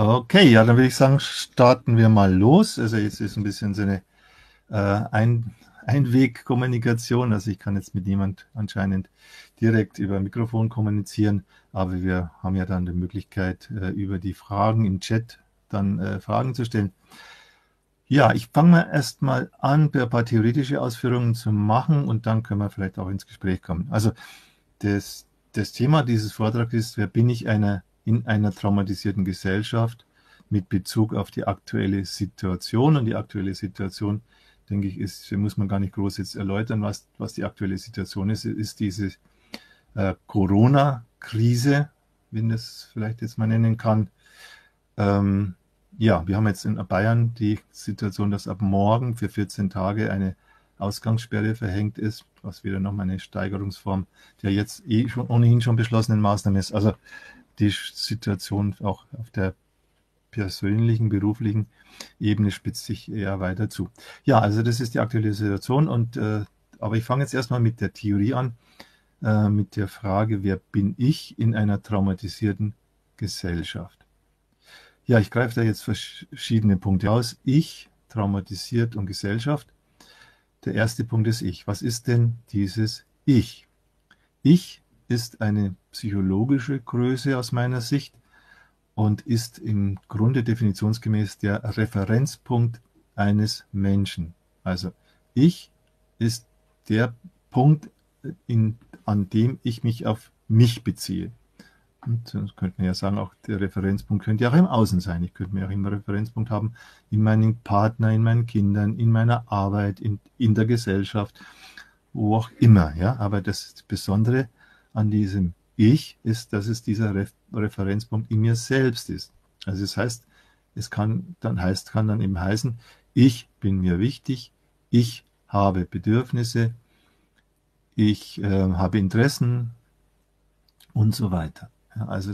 Okay, ja, dann würde ich sagen, starten wir mal los. Also jetzt ist ein bisschen so eine Einwegkommunikation. Also ich kann jetzt mit niemand anscheinend direkt über Mikrofon kommunizieren, aber wir haben ja dann die Möglichkeit, über die Fragen im Chat dann Fragen zu stellen. Ja, ich fange mal erstmal an, ein paar theoretische Ausführungen zu machen und dann können wir vielleicht auch ins Gespräch kommen. Also das Thema dieses Vortrags ist, wer bin ich in einer traumatisierten Gesellschaft mit Bezug auf die aktuelle Situation. Und die aktuelle Situation, denke ich, muss man gar nicht groß jetzt erläutern, was die aktuelle Situation ist diese Corona-Krise, wenn das vielleicht jetzt mal nennen kann. Ähm, ja, wir haben jetzt in Bayern die Situation, dass ab morgen für 14 Tage eine Ausgangssperre verhängt ist, was wieder nochmal eine Steigerungsform der jetzt ohnehin schon beschlossenen Maßnahmen ist. Also die Situation auch auf der persönlichen, beruflichen Ebene spitzt sich eher weiter zu. Ja, also das ist die aktuelle Situation aber ich fange jetzt erstmal mit der Theorie an, mit der Frage, wer bin ich in einer traumatisierten Gesellschaft? Ja, ich greife da jetzt verschiedene Punkte aus. Ich, traumatisiert und Gesellschaft. Der erste Punkt ist ich. Was ist denn dieses Ich? Ich ist eine psychologische Größe aus meiner Sicht und ist im Grunde definitionsgemäß der Referenzpunkt eines Menschen. Also ich ist der Punkt, an dem ich mich auf mich beziehe. Und das könnte man ja sagen, auch der Referenzpunkt könnte ja auch im Außen sein. Ich könnte mir auch immer einen Referenzpunkt haben in meinen Partner, in meinen Kindern, in meiner Arbeit, in der Gesellschaft, wo auch immer. Ja? Aber das Besondere an diesem Ich ist, dass es dieser Referenzpunkt in mir selbst ist. Also das heißt, kann dann eben heißen, ich bin mir wichtig, ich habe Bedürfnisse, ich habe Interessen und so weiter. Ja, also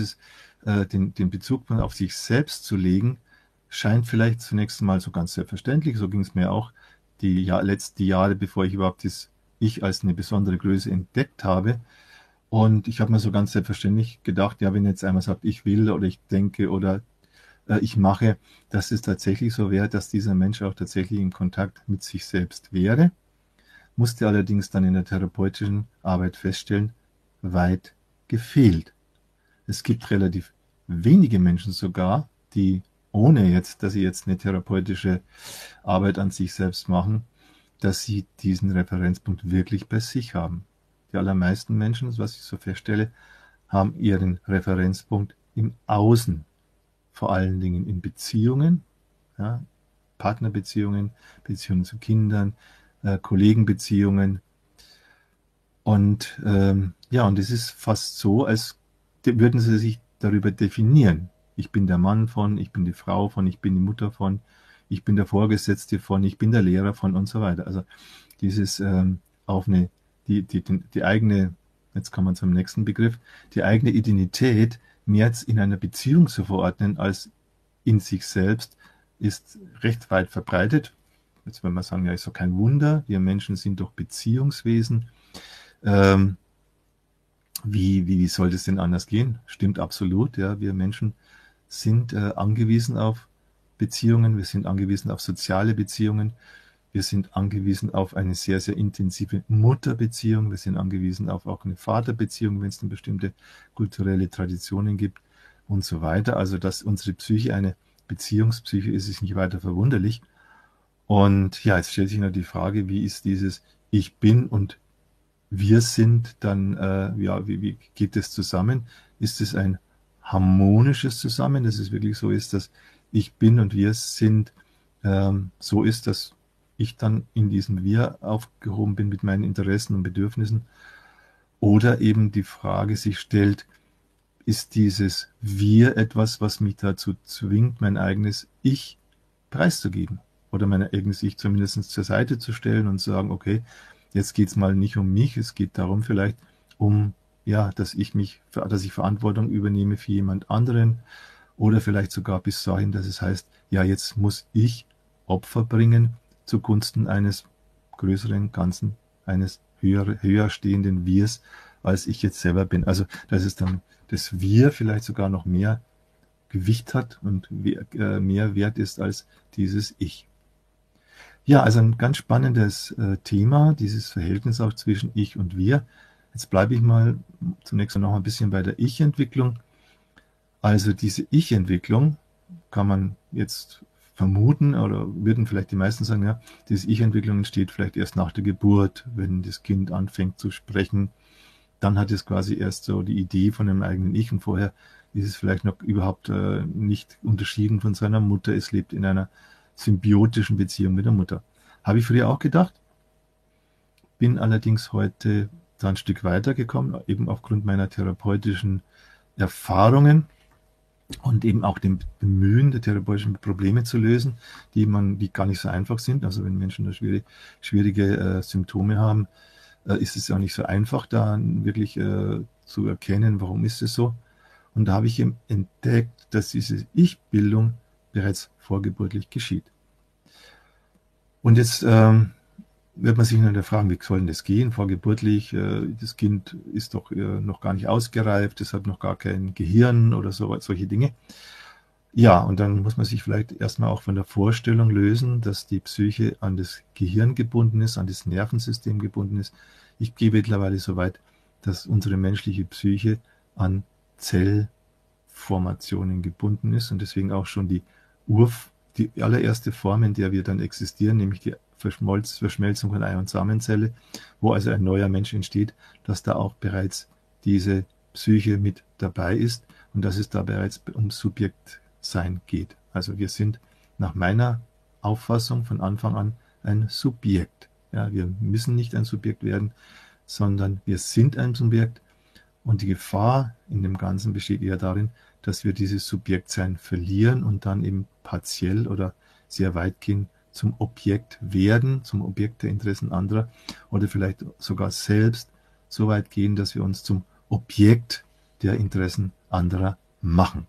den Bezug auf sich selbst zu legen, scheint vielleicht zunächst mal so ganz selbstverständlich. So ging es mir auch die letzten Jahre, bevor ich überhaupt das Ich als eine besondere Größe entdeckt habe. Und ich habe mir so ganz selbstverständlich gedacht, ja, wenn jetzt einmal sagt, ich will oder ich denke oder ich mache, dass es tatsächlich so wäre, dass dieser Mensch auch tatsächlich in Kontakt mit sich selbst wäre. Musste allerdings dann in der therapeutischen Arbeit feststellen, weit gefehlt. Es gibt relativ wenige Menschen sogar, die ohne jetzt, dass sie jetzt eine therapeutische Arbeit an sich selbst machen, dass sie diesen Referenzpunkt wirklich bei sich haben. Die allermeisten Menschen, was ich so feststelle, haben ihren Referenzpunkt im Außen, vor allen Dingen in Beziehungen, ja, Partnerbeziehungen, Beziehungen zu Kindern, Kollegenbeziehungen. Und und es ist fast so, als würden sie sich darüber definieren. Ich bin der Mann von, ich bin die Frau von, ich bin die Mutter von, ich bin der Vorgesetzte von, ich bin der Lehrer von und so weiter. Also dieses auf eine, die eigene, jetzt kommen wir zum nächsten Begriff, die eigene Identität mehr in einer Beziehung zu verordnen als in sich selbst, ist recht weit verbreitet. Jetzt will man sagen, ja, ist doch kein Wunder, wir Menschen sind doch Beziehungswesen. Ähm, wie soll das denn anders gehen? Stimmt absolut, ja, wir Menschen sind angewiesen auf Beziehungen, wir sind angewiesen auf soziale Beziehungen, wir sind angewiesen auf eine sehr, sehr intensive Mutterbeziehung, wir sind angewiesen auf auch eine Vaterbeziehung, wenn es dann bestimmte kulturelle Traditionen gibt und so weiter. Also, dass unsere Psyche eine Beziehungspsyche ist, ist nicht weiter verwunderlich. Und ja, jetzt stellt sich noch die Frage, wie ist dieses Ich bin und wir sind dann, wie geht das zusammen? Ist es ein harmonisches Zusammen, dass es wirklich so ist, dass ich bin und wir sind, so ist, dass ich dann in diesem Wir aufgehoben bin mit meinen Interessen und Bedürfnissen? Oder eben die Frage sich stellt, ist dieses Wir etwas, was mich dazu zwingt, mein eigenes Ich preiszugeben? Oder mein eigenes Ich zumindest zur Seite zu stellen und zu sagen, okay, jetzt geht es mal nicht um mich, es geht darum vielleicht um, ja, dass ich Verantwortung übernehme für jemand anderen oder vielleicht sogar bis dahin, dass es heißt, ja, jetzt muss ich Opfer bringen zugunsten eines größeren Ganzen, eines höher stehenden Wirs, als ich jetzt selber bin. Also, dass es dann das Wir vielleicht sogar noch mehr Gewicht hat und mehr wert ist als dieses Ich. Ja, also ein ganz spannendes Thema, dieses Verhältnis auch zwischen Ich und Wir. Jetzt bleibe ich mal zunächst noch ein bisschen bei der Ich-Entwicklung. Also diese Ich-Entwicklung kann man jetzt vermuten, oder würden vielleicht die meisten sagen, ja, diese Ich-Entwicklung entsteht vielleicht erst nach der Geburt, wenn das Kind anfängt zu sprechen. Dann hat es quasi erst so die Idee von dem eigenen Ich, und vorher ist es vielleicht noch überhaupt nicht unterschieden von seiner Mutter. Es lebt in einer symbiotischen Beziehung mit der Mutter. Habe ich früher auch gedacht, bin allerdings heute da ein Stück weitergekommen, eben aufgrund meiner therapeutischen Erfahrungen und eben auch dem Bemühen, die therapeutischen Probleme zu lösen, die gar nicht so einfach sind. Also wenn Menschen da schwierige Symptome haben, ist es ja nicht so einfach, da wirklich zu erkennen, warum ist es so. Und da habe ich eben entdeckt, dass diese Ich-Bildung bereits vorgeburtlich geschieht. Und jetzt wird man sich dann fragen, wie soll denn das gehen, vorgeburtlich? Das Kind ist doch noch gar nicht ausgereift, es hat noch gar kein Gehirn oder solche Dinge. Ja, und dann muss man sich vielleicht erstmal auch von der Vorstellung lösen, dass die Psyche an das Gehirn gebunden ist, an das Nervensystem gebunden ist. Ich gehe mittlerweile so weit, dass unsere menschliche Psyche an Zellformationen gebunden ist und deswegen auch schon die allererste Form, in der wir dann existieren, nämlich die Verschmelzung von Ei- und Samenzelle, wo also ein neuer Mensch entsteht, dass da auch bereits diese Psyche mit dabei ist und dass es da bereits um Subjektsein geht. Also wir sind nach meiner Auffassung von Anfang an ein Subjekt. Ja, wir müssen nicht ein Subjekt werden, sondern wir sind ein Subjekt, und die Gefahr in dem Ganzen besteht eher darin, dass wir dieses Subjektsein verlieren und dann eben partiell oder sehr weitgehend zum Objekt werden, zum Objekt der Interessen anderer, oder vielleicht sogar selbst so weit gehen, dass wir uns zum Objekt der Interessen anderer machen.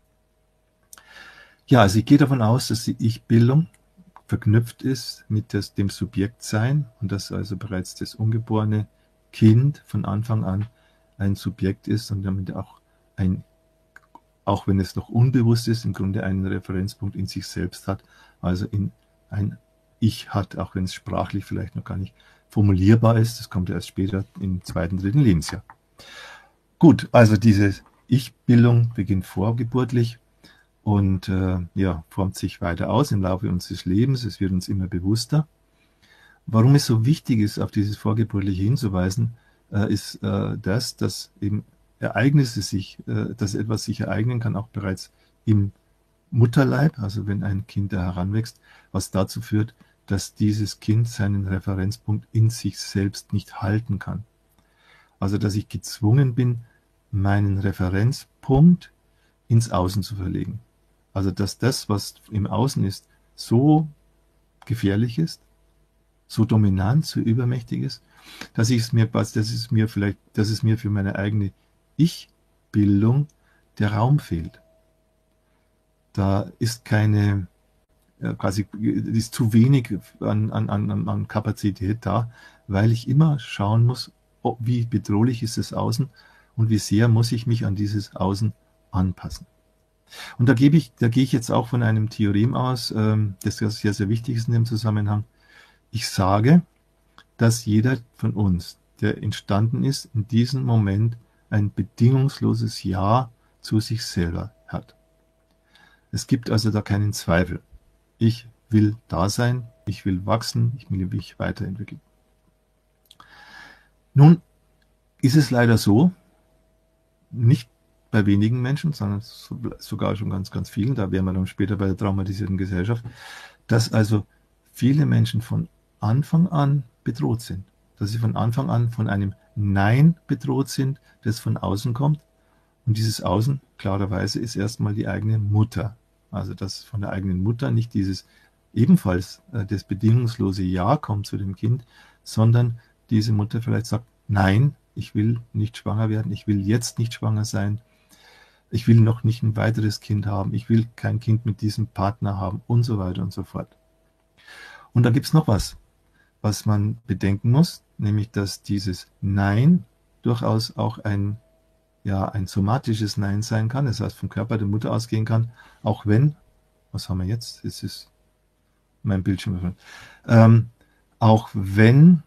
Ja, also ich gehe davon aus, dass die Ich-Bildung verknüpft ist mit dem Subjektsein und dass also bereits das ungeborene Kind von Anfang an ein Subjekt ist und damit auch wenn es noch unbewusst ist, im Grunde einen Referenzpunkt in sich selbst hat, also ein Ich hat, auch wenn es sprachlich vielleicht noch gar nicht formulierbar ist. Das kommt erst später im 2., 3. Lebensjahr. Gut, also diese Ich-Bildung beginnt vorgeburtlich und formt sich weiter aus im Laufe unseres Lebens. Es wird uns immer bewusster. Warum es so wichtig ist, auf dieses Vorgeburtliche hinzuweisen, ist dass eben dass etwas sich ereignen kann, auch bereits im Mutterleib, also wenn ein Kind da heranwächst, was dazu führt, dass dieses Kind seinen Referenzpunkt in sich selbst nicht halten kann. Also dass ich gezwungen bin, meinen Referenzpunkt ins Außen zu verlegen. Also dass das, was im Außen ist, so gefährlich ist, so dominant, so übermächtig ist, dass es mir für meine eigene Ich-Bildung der Raum fehlt. Da ist ist zu wenig an Kapazität da, weil ich immer schauen muss, wie bedrohlich ist das Außen und wie sehr muss ich mich an dieses Außen anpassen. Und da gehe ich jetzt auch von einem Theorem aus, das sehr, sehr wichtig ist in dem Zusammenhang. Ich sage, dass jeder von uns, der entstanden ist, in diesem Moment ein bedingungsloses Ja zu sich selber hat. Es gibt also da keinen Zweifel. Ich will da sein, ich will wachsen, ich will mich weiterentwickeln. Nun ist es leider so, nicht bei wenigen Menschen, sondern sogar schon ganz, ganz vielen, da wären wir dann später bei der traumatisierten Gesellschaft, dass also viele Menschen von Anfang an bedroht sind. Dass sie von Anfang an von einem Nein bedroht sind, das von außen kommt. Und dieses Außen, klarerweise, ist erstmal die eigene Mutter. Also dass von der eigenen Mutter nicht ebenfalls das bedingungslose Ja kommt zu dem Kind, sondern diese Mutter vielleicht sagt, nein, ich will nicht schwanger werden, ich will jetzt nicht schwanger sein, ich will noch nicht ein weiteres Kind haben, ich will kein Kind mit diesem Partner haben und so weiter und so fort. Und da gibt es noch was man bedenken muss, nämlich dass dieses Nein durchaus auch ein ja ein somatisches Nein sein kann, das heißt vom Körper der Mutter ausgehen kann, auch wenn, was haben wir jetzt? Es ist mein Bildschirm. Ähm, auch wenn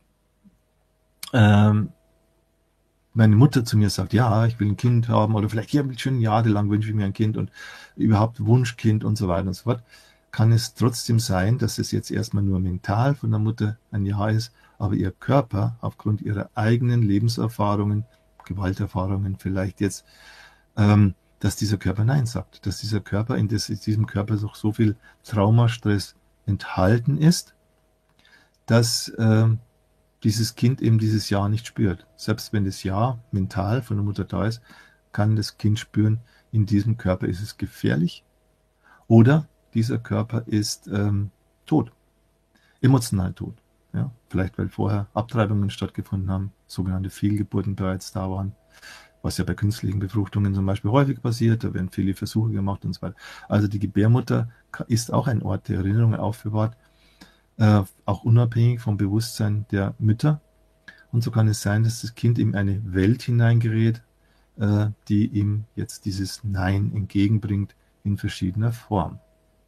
ähm, meine Mutter zu mir sagt, ja, ich will ein Kind haben oder vielleicht ja, schon jahrelang wünsche ich mir ein Kind und überhaupt Wunschkind und so weiter und so fort, kann es trotzdem sein, dass es jetzt erstmal nur mental von der Mutter ein Ja ist, aber ihr Körper aufgrund ihrer eigenen Lebenserfahrungen, Gewalterfahrungen vielleicht jetzt, dass dieser Körper Nein sagt, dass dieser Körper in diesem Körper noch so viel Traumastress enthalten ist, dass dieses Kind eben dieses Ja nicht spürt. Selbst wenn das Ja mental von der Mutter da ist, kann das Kind spüren, in diesem Körper ist es gefährlich oder dieser Körper ist tot, emotional tot. Ja? Vielleicht weil vorher Abtreibungen stattgefunden haben, sogenannte Fehlgeburten bereits da waren, was ja bei künstlichen Befruchtungen zum Beispiel häufig passiert, da werden viele Versuche gemacht und so weiter. Also die Gebärmutter ist auch ein Ort der Erinnerungen aufbewahrt, auch unabhängig vom Bewusstsein der Mütter. Und so kann es sein, dass das Kind in eine Welt hineingerät, die ihm jetzt dieses Nein entgegenbringt in verschiedener Form.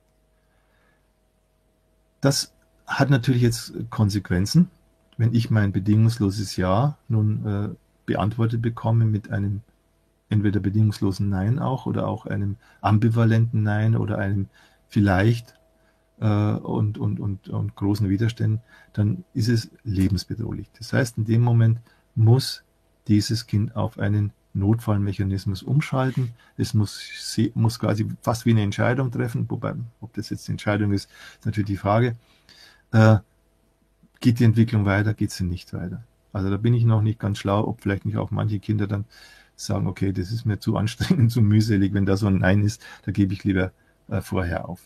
Das hat natürlich jetzt Konsequenzen. Wenn ich mein bedingungsloses Ja nun beantwortet bekomme mit einem entweder bedingungslosen Nein auch oder auch einem ambivalenten Nein oder einem vielleicht und großen Widerständen, dann ist es lebensbedrohlich. Das heißt, in dem Moment muss dieses Kind auf einen Notfallmechanismus umschalten. Es muss quasi fast wie eine Entscheidung treffen, wobei, ob das jetzt eine Entscheidung ist, ist natürlich die Frage. Geht die Entwicklung weiter, geht sie nicht weiter? Also da bin ich noch nicht ganz schlau, ob vielleicht nicht auch manche Kinder dann sagen, okay, das ist mir zu anstrengend, zu mühselig, wenn da so ein Nein ist, da gebe ich lieber vorher auf.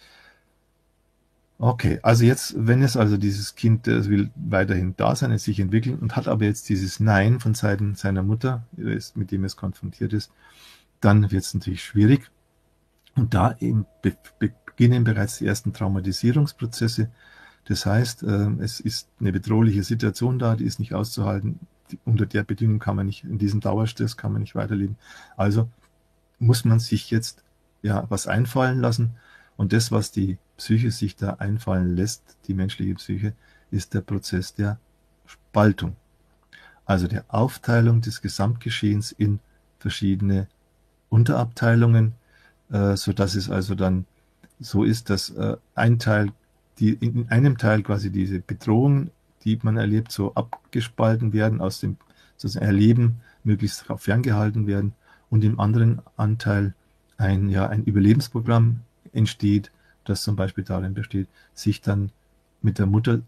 Okay, also jetzt, wenn es also dieses Kind will weiterhin da sein, es sich entwickeln und hat aber jetzt dieses Nein von Seiten seiner Mutter, mit dem es konfrontiert ist, dann wird es natürlich schwierig. Und da eben beginnen bereits die ersten Traumatisierungsprozesse. Das heißt, es ist eine bedrohliche Situation da, die ist nicht auszuhalten. Unter der Bedingung kann man nicht, in diesem Dauerstress kann man nicht weiterleben. Also muss man sich jetzt ja was einfallen lassen. Und das, was die Psyche sich da einfallen lässt, die menschliche Psyche, ist der Prozess der Spaltung. Also der Aufteilung des Gesamtgeschehens in verschiedene Unterabteilungen, sodass es also dann so ist, dass ein Teil, in einem Teil quasi diese Bedrohungen, die man erlebt, so abgespalten werden, aus dem sozusagen Erleben möglichst ferngehalten werden und im anderen Anteil ein Überlebensprogramm entsteht, das zum Beispiel darin besteht, sich dann mit der Mutter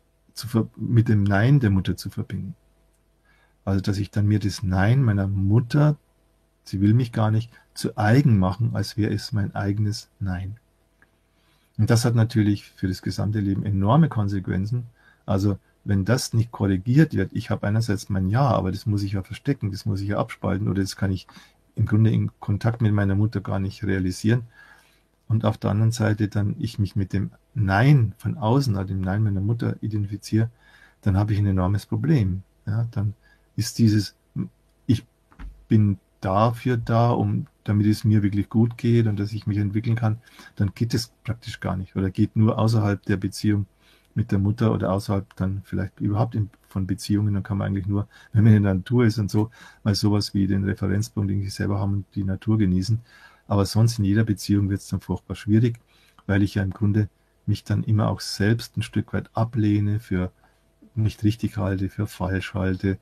mit dem Nein der Mutter zu verbinden. Also dass ich dann mir das Nein meiner Mutter, sie will mich gar nicht, zu eigen machen, als wäre es mein eigenes Nein. Und das hat natürlich für das gesamte Leben enorme Konsequenzen. Also wenn das nicht korrigiert wird, ich habe einerseits mein Ja, aber das muss ich ja verstecken, das muss ich ja abspalten oder das kann ich im Grunde in Kontakt mit meiner Mutter gar nicht realisieren. Und auf der anderen Seite dann ich mich mit dem Nein von außen, also dem Nein meiner Mutter identifiziere, dann habe ich ein enormes Problem. Ja, dann ist dieses, ich bin dafür da, damit es mir wirklich gut geht und dass ich mich entwickeln kann, dann geht es praktisch gar nicht oder geht nur außerhalb der Beziehung mit der Mutter oder außerhalb dann vielleicht überhaupt von Beziehungen. Dann kann man eigentlich nur, wenn man in der Natur ist und so, mal sowas wie den Referenzpunkt, den ich selber habe und die Natur genießen. Aber sonst in jeder Beziehung wird es dann furchtbar schwierig, weil ich ja im Grunde mich dann immer auch selbst ein Stück weit ablehne, für nicht richtig halte, für falsch halte.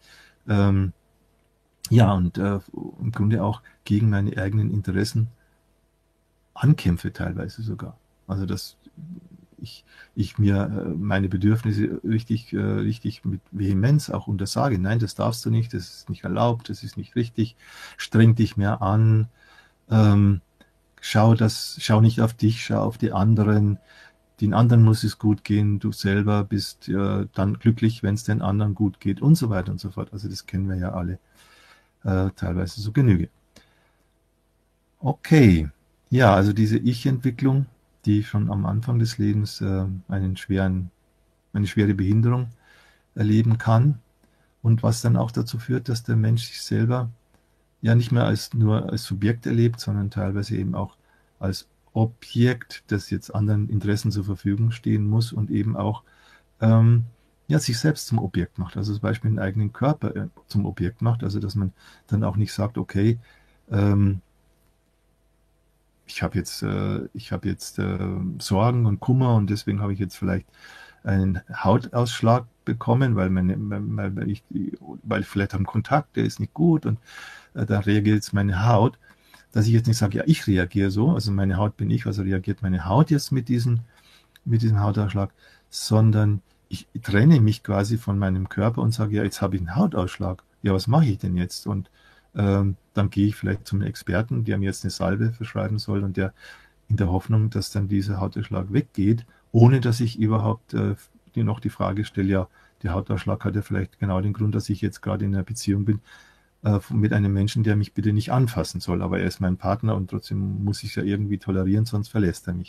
Ja, und im Grunde auch gegen meine eigenen Interessen ankämpfe teilweise sogar. Also dass ich mir meine Bedürfnisse richtig mit Vehemenz auch untersage. Nein, das darfst du nicht, das ist nicht erlaubt, das ist nicht richtig, streng dich mehr an, schau nicht auf dich, schau auf die anderen. Den anderen muss es gut gehen, du selber bist dann glücklich, wenn es den anderen gut geht und so weiter und so fort. Also das kennen wir ja alle teilweise so Genüge. Okay, ja, also diese Ich-Entwicklung, die schon am Anfang des Lebens eine schwere Behinderung erleben kann und was dann auch dazu führt, dass der Mensch sich selber ja nicht mehr nur als Subjekt erlebt, sondern teilweise eben auch als Objekt, das jetzt anderen Interessen zur Verfügung stehen muss und eben auch ähm, ja, sich selbst zum Objekt macht. Also zum Beispiel den eigenen Körper zum Objekt macht. Also dass man dann auch nicht sagt, okay, ähm, ich habe jetzt Sorgen und Kummer und deswegen habe ich jetzt vielleicht einen Hautausschlag bekommen, weil ich vielleicht habe einen Kontakt, der ist nicht gut und da reagiert jetzt meine Haut, dass ich jetzt nicht sage, ja, ich reagiere so, also meine Haut bin ich, also reagiert meine Haut jetzt mit diesem Hautausschlag, sondern ich trenne mich quasi von meinem Körper und sage, ja, jetzt habe ich einen Hautausschlag. Ja, was mache ich denn jetzt? Und dann gehe ich vielleicht zum Experten, der mir jetzt eine Salbe verschreiben soll und der in der Hoffnung, dass dann dieser Hautausschlag weggeht, ohne dass ich überhaupt noch die Frage stelle, ja, der Hautausschlag hat ja vielleicht genau den Grund, dass ich jetzt gerade in einer Beziehung bin mit einem Menschen, der mich bitte nicht anfassen soll. Aber er ist mein Partner und trotzdem muss ich es ja irgendwie tolerieren, sonst verlässt er mich.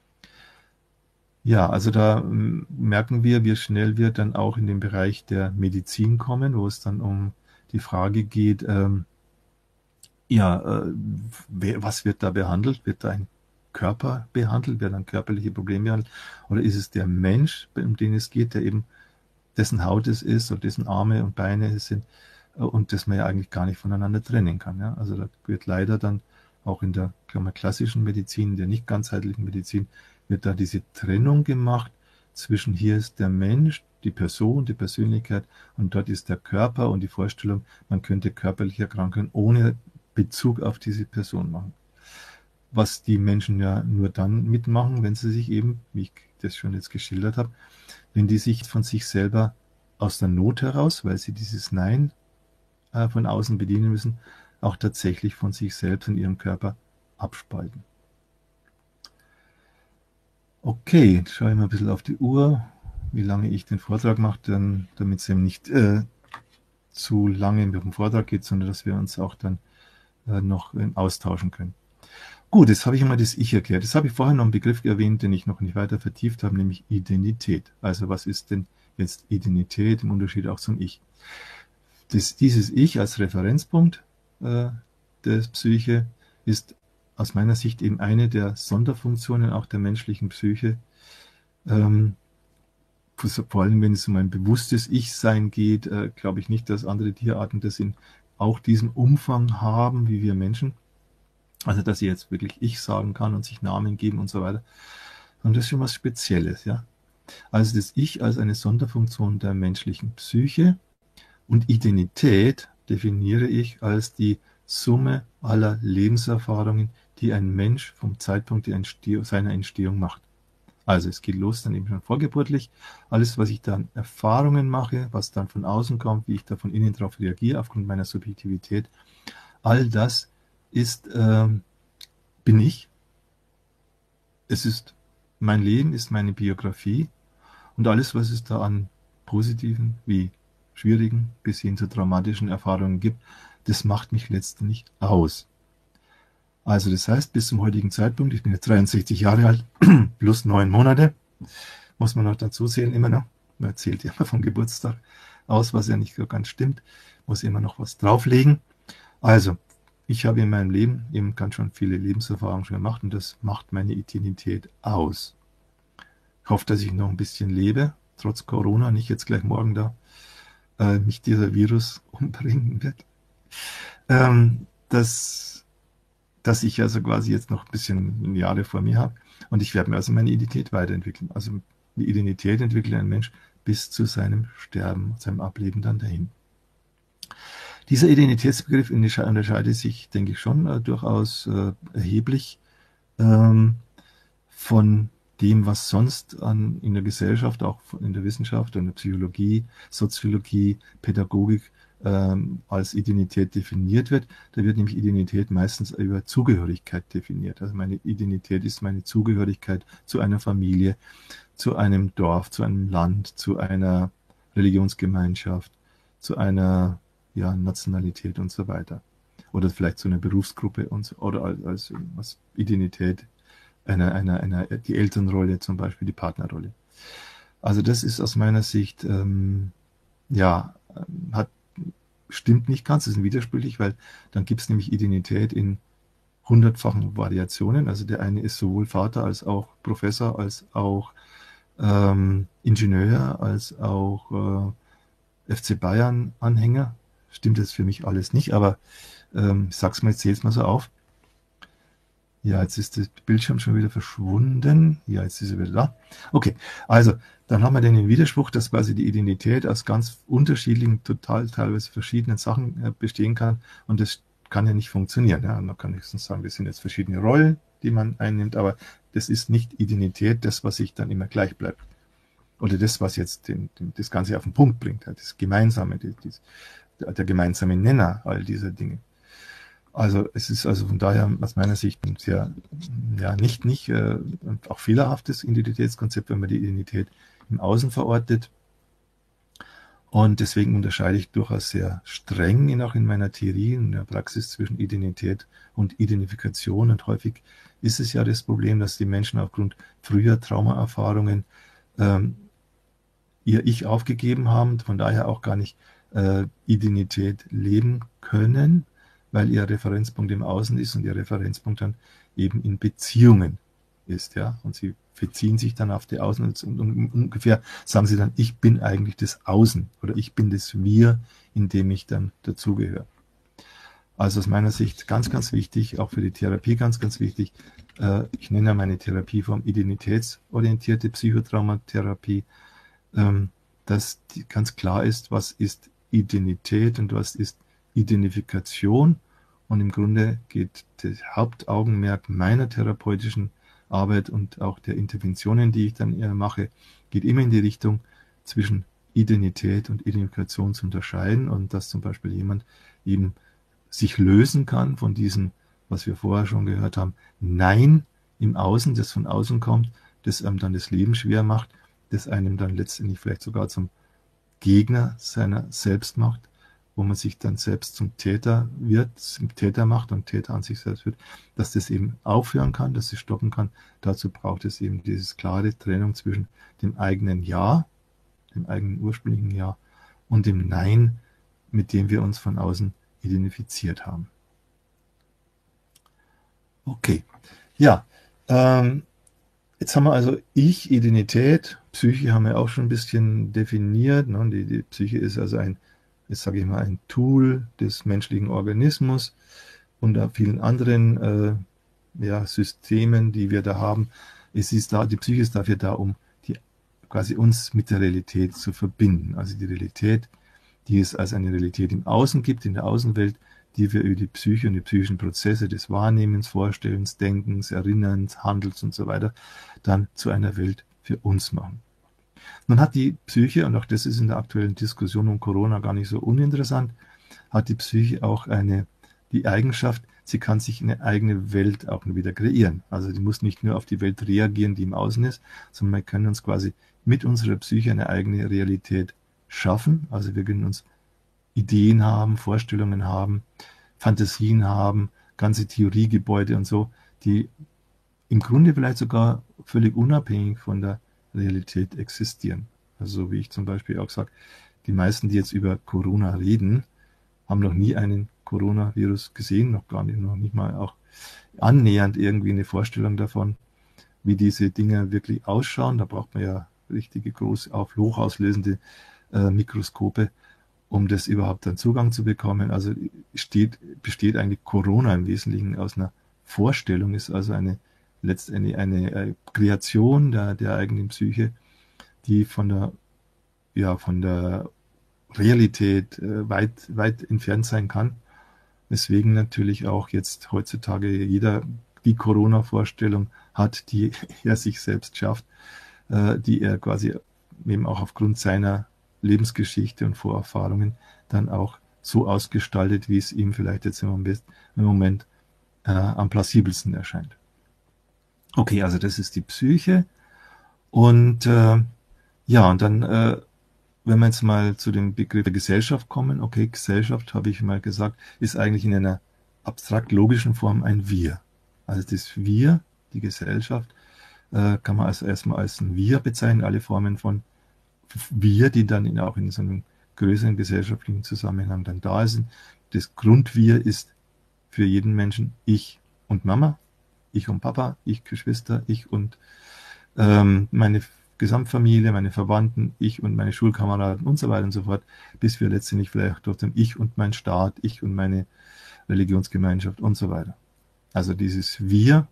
Ja, also da merken wir, wie schnell wir dann auch in den Bereich der Medizin kommen, wo es dann um die Frage geht, ja, was wird da behandelt? Wird da ein Körper behandelt? Werden dann körperliche Probleme behandelt? Oder ist es der Mensch, um den es geht, der eben dessen Haut es ist oder dessen Arme und Beine es sind und das man ja eigentlich gar nicht voneinander trennen kann. Ja? Also da wird leider dann auch in der klassischen Medizin, der nicht ganzheitlichen Medizin, wird da diese Trennung gemacht zwischen hier ist der Mensch, die Person, die Persönlichkeit und dort ist der Körper und die Vorstellung, man könnte körperliche Erkrankungen ohne Bezug auf diese Person machen. Was die Menschen ja nur dann mitmachen, wenn sie sich eben, wie ich das schon jetzt geschildert habe, wenn die sich von sich selber aus der Not heraus, weil sie dieses Nein von außen bedienen müssen, auch tatsächlich von sich selbst und ihrem Körper abspalten. Okay, jetzt schaue ich mal ein bisschen auf die Uhr, wie lange ich den Vortrag mache, damit es eben nicht zu lange mit dem Vortrag geht, sondern dass wir uns auch dann noch austauschen können. Gut, jetzt habe ich einmal das Ich erklärt. Jetzt habe ich vorher noch einen Begriff erwähnt, den ich noch nicht weiter vertieft habe, nämlich Identität. Also was ist denn jetzt Identität im Unterschied auch zum Ich? Dieses Ich als Referenzpunkt der Psyche ist aus meiner Sicht eben eine der Sonderfunktionen auch der menschlichen Psyche. Vor allem, wenn es um ein bewusstes Ich-Sein geht, glaube ich nicht, dass andere Tierarten das in auch diesem Umfang haben, wie wir Menschen. Also, dass ich jetzt wirklich Ich sagen kann und sich Namen geben und so weiter. Und das ist schon was Spezielles, ja. Also das Ich als eine Sonderfunktion der menschlichen Psyche und Identität definiere ich als die Summe aller Lebenserfahrungen, die ein Mensch vom Zeitpunkt seiner Entstehung macht. Also es geht los dann eben schon vorgeburtlich. Alles, was ich dann Erfahrungen mache, was dann von außen kommt, wie ich da von innen drauf reagiere, aufgrund meiner Subjektivität, all das ist, bin ich. Es ist mein Leben, ist meine Biografie und alles, was es da an positiven wie schwierigen bis hin zu traumatischen Erfahrungen gibt, das macht mich letztendlich aus. Also das heißt, bis zum heutigen Zeitpunkt, ich bin jetzt 63 Jahre alt, plus 9 Monate, muss man noch dazu zählen, immer noch. Man zählt ja immer vom Geburtstag aus, was ja nicht so ganz stimmt, muss immer noch was drauflegen. Also, ich habe in meinem Leben eben ganz schon viele Lebenserfahrungen schon gemacht und das macht meine Identität aus. Ich hoffe, dass ich noch ein bisschen lebe, trotz Corona, nicht jetzt gleich morgen da mich dieser Virus umbringen wird. Dass ich also quasi jetzt noch ein bisschen Jahre vor mir habe und ich werde mir also meine Identität weiterentwickeln. Also die Identität entwickelt ein Mensch bis zu seinem Sterben, seinem Ableben dann dahin. Dieser Identitätsbegriff unterscheidet sich, denke ich, schon durchaus erheblich von dem, was sonst in der Gesellschaft, auch in der Wissenschaft, in der Psychologie, Soziologie, Pädagogik als Identität definiert wird. Da wird nämlich Identität meistens über Zugehörigkeit definiert. Also meine Identität ist meine Zugehörigkeit zu einer Familie, zu einem Dorf, zu einem Land, zu einer Religionsgemeinschaft, zu einer Nationalität und so weiter. Oder vielleicht zu einer Berufsgruppe oder als Identität die Elternrolle, zum Beispiel die Partnerrolle. Also das ist aus meiner Sicht, hat stimmt nicht ganz, das ist widersprüchlich, weil dann gibt es nämlich Identität in hundertfachen Variationen. Also der eine ist sowohl Vater als auch Professor, als auch Ingenieur, als auch FC Bayern-Anhänger. Stimmt das für mich alles nicht, aber ich sag's mal, ich zähle es mal so auf. Ja, jetzt ist der Bildschirm schon wieder verschwunden. Ja, jetzt ist er wieder da. Okay, also dann haben wir den Widerspruch, dass quasi die Identität aus ganz unterschiedlichen, total teilweise verschiedenen Sachen bestehen kann. Und das kann ja nicht funktionieren. Ja, man kann höchstens sagen, das sind jetzt verschiedene Rollen, die man einnimmt, aber das ist nicht Identität, das, was sich dann immer gleich bleibt. Oder das, was jetzt das Ganze auf den Punkt bringt, das Gemeinsame, der gemeinsame Nenner all dieser Dinge. Also es ist also von daher aus meiner Sicht ein sehr, ja, nicht auch fehlerhaftes Identitätskonzept, wenn man die Identität im Außen verortet. Und deswegen unterscheide ich durchaus sehr streng, auch in meiner Theorie, in der Praxis zwischen Identität und Identifikation. Und häufig ist es ja das Problem, dass die Menschen aufgrund früher Traumaerfahrungen ihr Ich aufgegeben haben, von daher auch gar nicht Identität leben können, weil ihr Referenzpunkt im Außen ist und ihr Referenzpunkt dann eben in Beziehungen ist, ja. Und sie beziehen sich dann auf die Außen und ungefähr sagen sie dann, ich bin eigentlich das Außen oder ich bin das Wir, in dem ich dann dazugehöre. Also aus meiner Sicht ganz, ganz wichtig, auch für die Therapie ganz, ganz wichtig. Ich nenne meine Therapieform identitätsorientierte Psychotraumatherapie, dass ganz klar ist, was ist Identität und was ist Identifikation. Und im Grunde geht das Hauptaugenmerk meiner therapeutischen Arbeit und auch der Interventionen, die ich dann mache, geht immer in die Richtung, zwischen Identität und Identifikation zu unterscheiden und dass zum Beispiel jemand eben sich lösen kann von diesem, was wir vorher schon gehört haben, Nein im Außen, das von außen kommt, das einem dann das Leben schwer macht, das einem dann letztendlich vielleicht sogar zum Gegner seiner selbst macht, wo man sich dann selbst zum Täter wird, zum Täter macht und Täter an sich selbst wird, dass das eben aufhören kann, dass es stoppen kann. Dazu braucht es eben diese klare Trennung zwischen dem eigenen Ja, dem eigenen ursprünglichen Ja und dem Nein, mit dem wir uns von außen identifiziert haben. Okay, ja, jetzt haben wir also Ich, Identität, Psyche haben wir auch schon ein bisschen definiert. Ne? Die Psyche ist also jetzt sage ich mal, ein Tool des menschlichen Organismus unter vielen anderen Systemen, die wir da haben. Die Psyche ist dafür da, um quasi uns mit der Realität zu verbinden. Also die Realität, die es als eine Realität im Außen gibt, in der Außenwelt, die wir über die Psyche und die psychischen Prozesse des Wahrnehmens, Vorstellens, Denkens, Erinnerns, Handels und so weiter dann zu einer Welt für uns machen. Nun hat die Psyche, und auch das ist in der aktuellen Diskussion um Corona gar nicht so uninteressant, hat die Psyche auch die Eigenschaft, sie kann sich eine eigene Welt auch wieder kreieren. Also die muss nicht nur auf die Welt reagieren, die im Außen ist, sondern wir können uns quasi mit unserer Psyche eine eigene Realität schaffen. Also wir können uns Ideen haben, Vorstellungen haben, Fantasien haben, ganze Theoriegebäude und so, die im Grunde vielleicht sogar völlig unabhängig von der Realität existieren. Also so wie ich zum Beispiel auch sage, die meisten, die jetzt über Corona reden, haben noch nie einen Coronavirus gesehen, noch nicht mal auch annähernd irgendwie eine Vorstellung davon, wie diese Dinge wirklich ausschauen. Da braucht man ja richtige große, hochauslösende Mikroskope, um das überhaupt einen Zugang zu bekommen. Also besteht eigentlich Corona im Wesentlichen aus einer Vorstellung, ist also letztendlich eine Kreation der eigenen Psyche, die von der Realität weit entfernt sein kann. Weswegen natürlich auch jetzt heutzutage jeder die Corona-Vorstellung hat, die er sich selbst schafft, die er quasi eben auch aufgrund seiner Lebensgeschichte und Vorerfahrungen dann auch so ausgestaltet, wie es ihm vielleicht jetzt im Moment am plausibelsten erscheint. Okay, also das ist die Psyche. Und und dann, wenn wir jetzt mal zu dem Begriff der Gesellschaft kommen, okay, Gesellschaft, habe ich mal gesagt, ist eigentlich in einer abstrakt-logischen Form ein Wir. Also das Wir, die Gesellschaft, kann man also erstmal als ein Wir bezeichnen, alle Formen von Wir, die dann auch in so einem größeren gesellschaftlichen Zusammenhang dann da ist. Das Grundwir ist für jeden Menschen ich und Mama, ich und Papa, ich Geschwister, ich und meine Gesamtfamilie, meine Verwandten, ich und meine Schulkameraden und so weiter und so fort, bis wir letztendlich vielleicht durch den Ich und mein Staat, ich und meine Religionsgemeinschaft und so weiter. Also dieses Wir,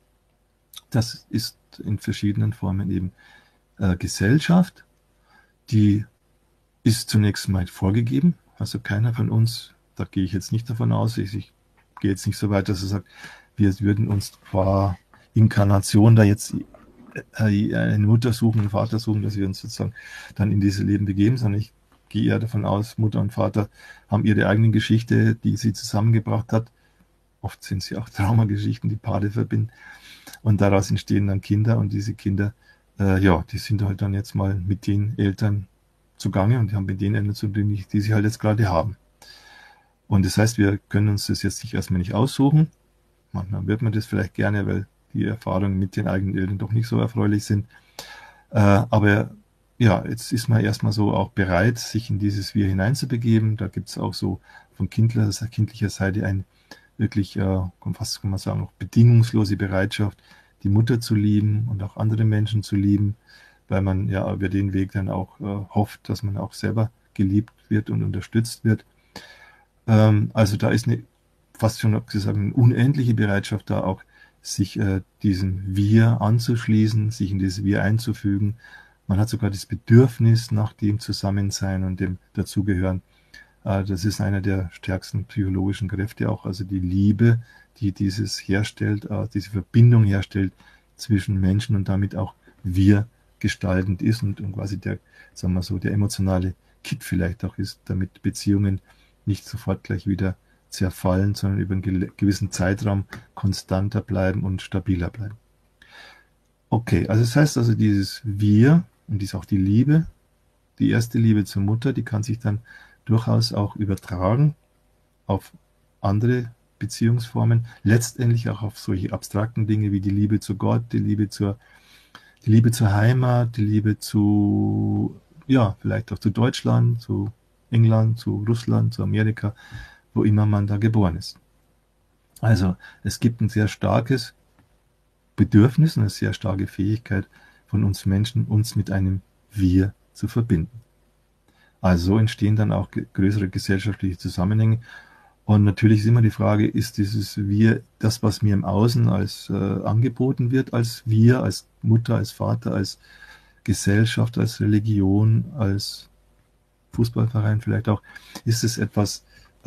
das ist in verschiedenen Formen eben Gesellschaft, die ist zunächst mal vorgegeben. Also keiner von uns, da gehe ich jetzt nicht davon aus, ich gehe jetzt nicht so weit, dass er sagt, wir würden uns qua Inkarnation da jetzt eine Mutter suchen, einen Vater suchen, dass wir uns sozusagen dann in dieses Leben begeben, sondern ich gehe eher davon aus, Mutter und Vater haben ihre eigene Geschichte, die sie zusammengebracht hat. Oft sind sie auch Traumageschichten, die Paare verbinden. Und daraus entstehen dann Kinder und diese Kinder, ja, die sind halt dann jetzt mal mit den Eltern zugange und die haben mit den Eltern zu tun, die sie halt jetzt gerade haben. Und das heißt, wir können uns das jetzt nicht erstmal nicht aussuchen. Manchmal wird man das vielleicht gerne, weil die Erfahrungen mit den eigenen Eltern doch nicht so erfreulich sind. Aber ja, jetzt ist man erstmal so auch bereit, sich in dieses Wir hineinzubegeben. Da gibt es auch so von kindlicher Seite ein wirklich, fast kann man sagen, auch bedingungslose Bereitschaft, die Mutter zu lieben und auch andere Menschen zu lieben, weil man ja über den Weg dann auch hofft, dass man auch selber geliebt wird und unterstützt wird. Also da ist fast schon sozusagen eine unendliche Bereitschaft da auch, sich diesem Wir anzuschließen, sich in dieses Wir einzufügen. Man hat sogar das Bedürfnis nach dem Zusammensein und dem Dazugehören. Das ist einer der stärksten psychologischen Kräfte auch, also die Liebe, die dieses herstellt, diese Verbindung herstellt zwischen Menschen und damit auch wir gestaltend ist und quasi der, sagen wir so, der emotionale Kitt vielleicht auch ist, damit Beziehungen nicht sofort gleich wieder zerfallen, sondern über einen gewissen Zeitraum konstanter bleiben und stabiler bleiben. Okay, also das heißt also dieses Wir und dies auch die Liebe, die erste Liebe zur Mutter, die kann sich dann durchaus auch übertragen auf andere Beziehungsformen, letztendlich auch auf solche abstrakten Dinge wie die Liebe zu Gott, die Liebe zur Heimat, die Liebe zu, ja, vielleicht auch zu Deutschland, zu England, zu Russland, zu Amerika, wo immer man da geboren ist. Also es gibt ein sehr starkes Bedürfnis, eine sehr starke Fähigkeit von uns Menschen, uns mit einem Wir zu verbinden. Also so entstehen dann auch größere gesellschaftliche Zusammenhänge. Und natürlich ist immer die Frage, ist dieses Wir das, was mir im Außen als angeboten wird, als Wir, als Mutter, als Vater, als Gesellschaft, als Religion, als Fußballverein vielleicht auch, ist es etwas,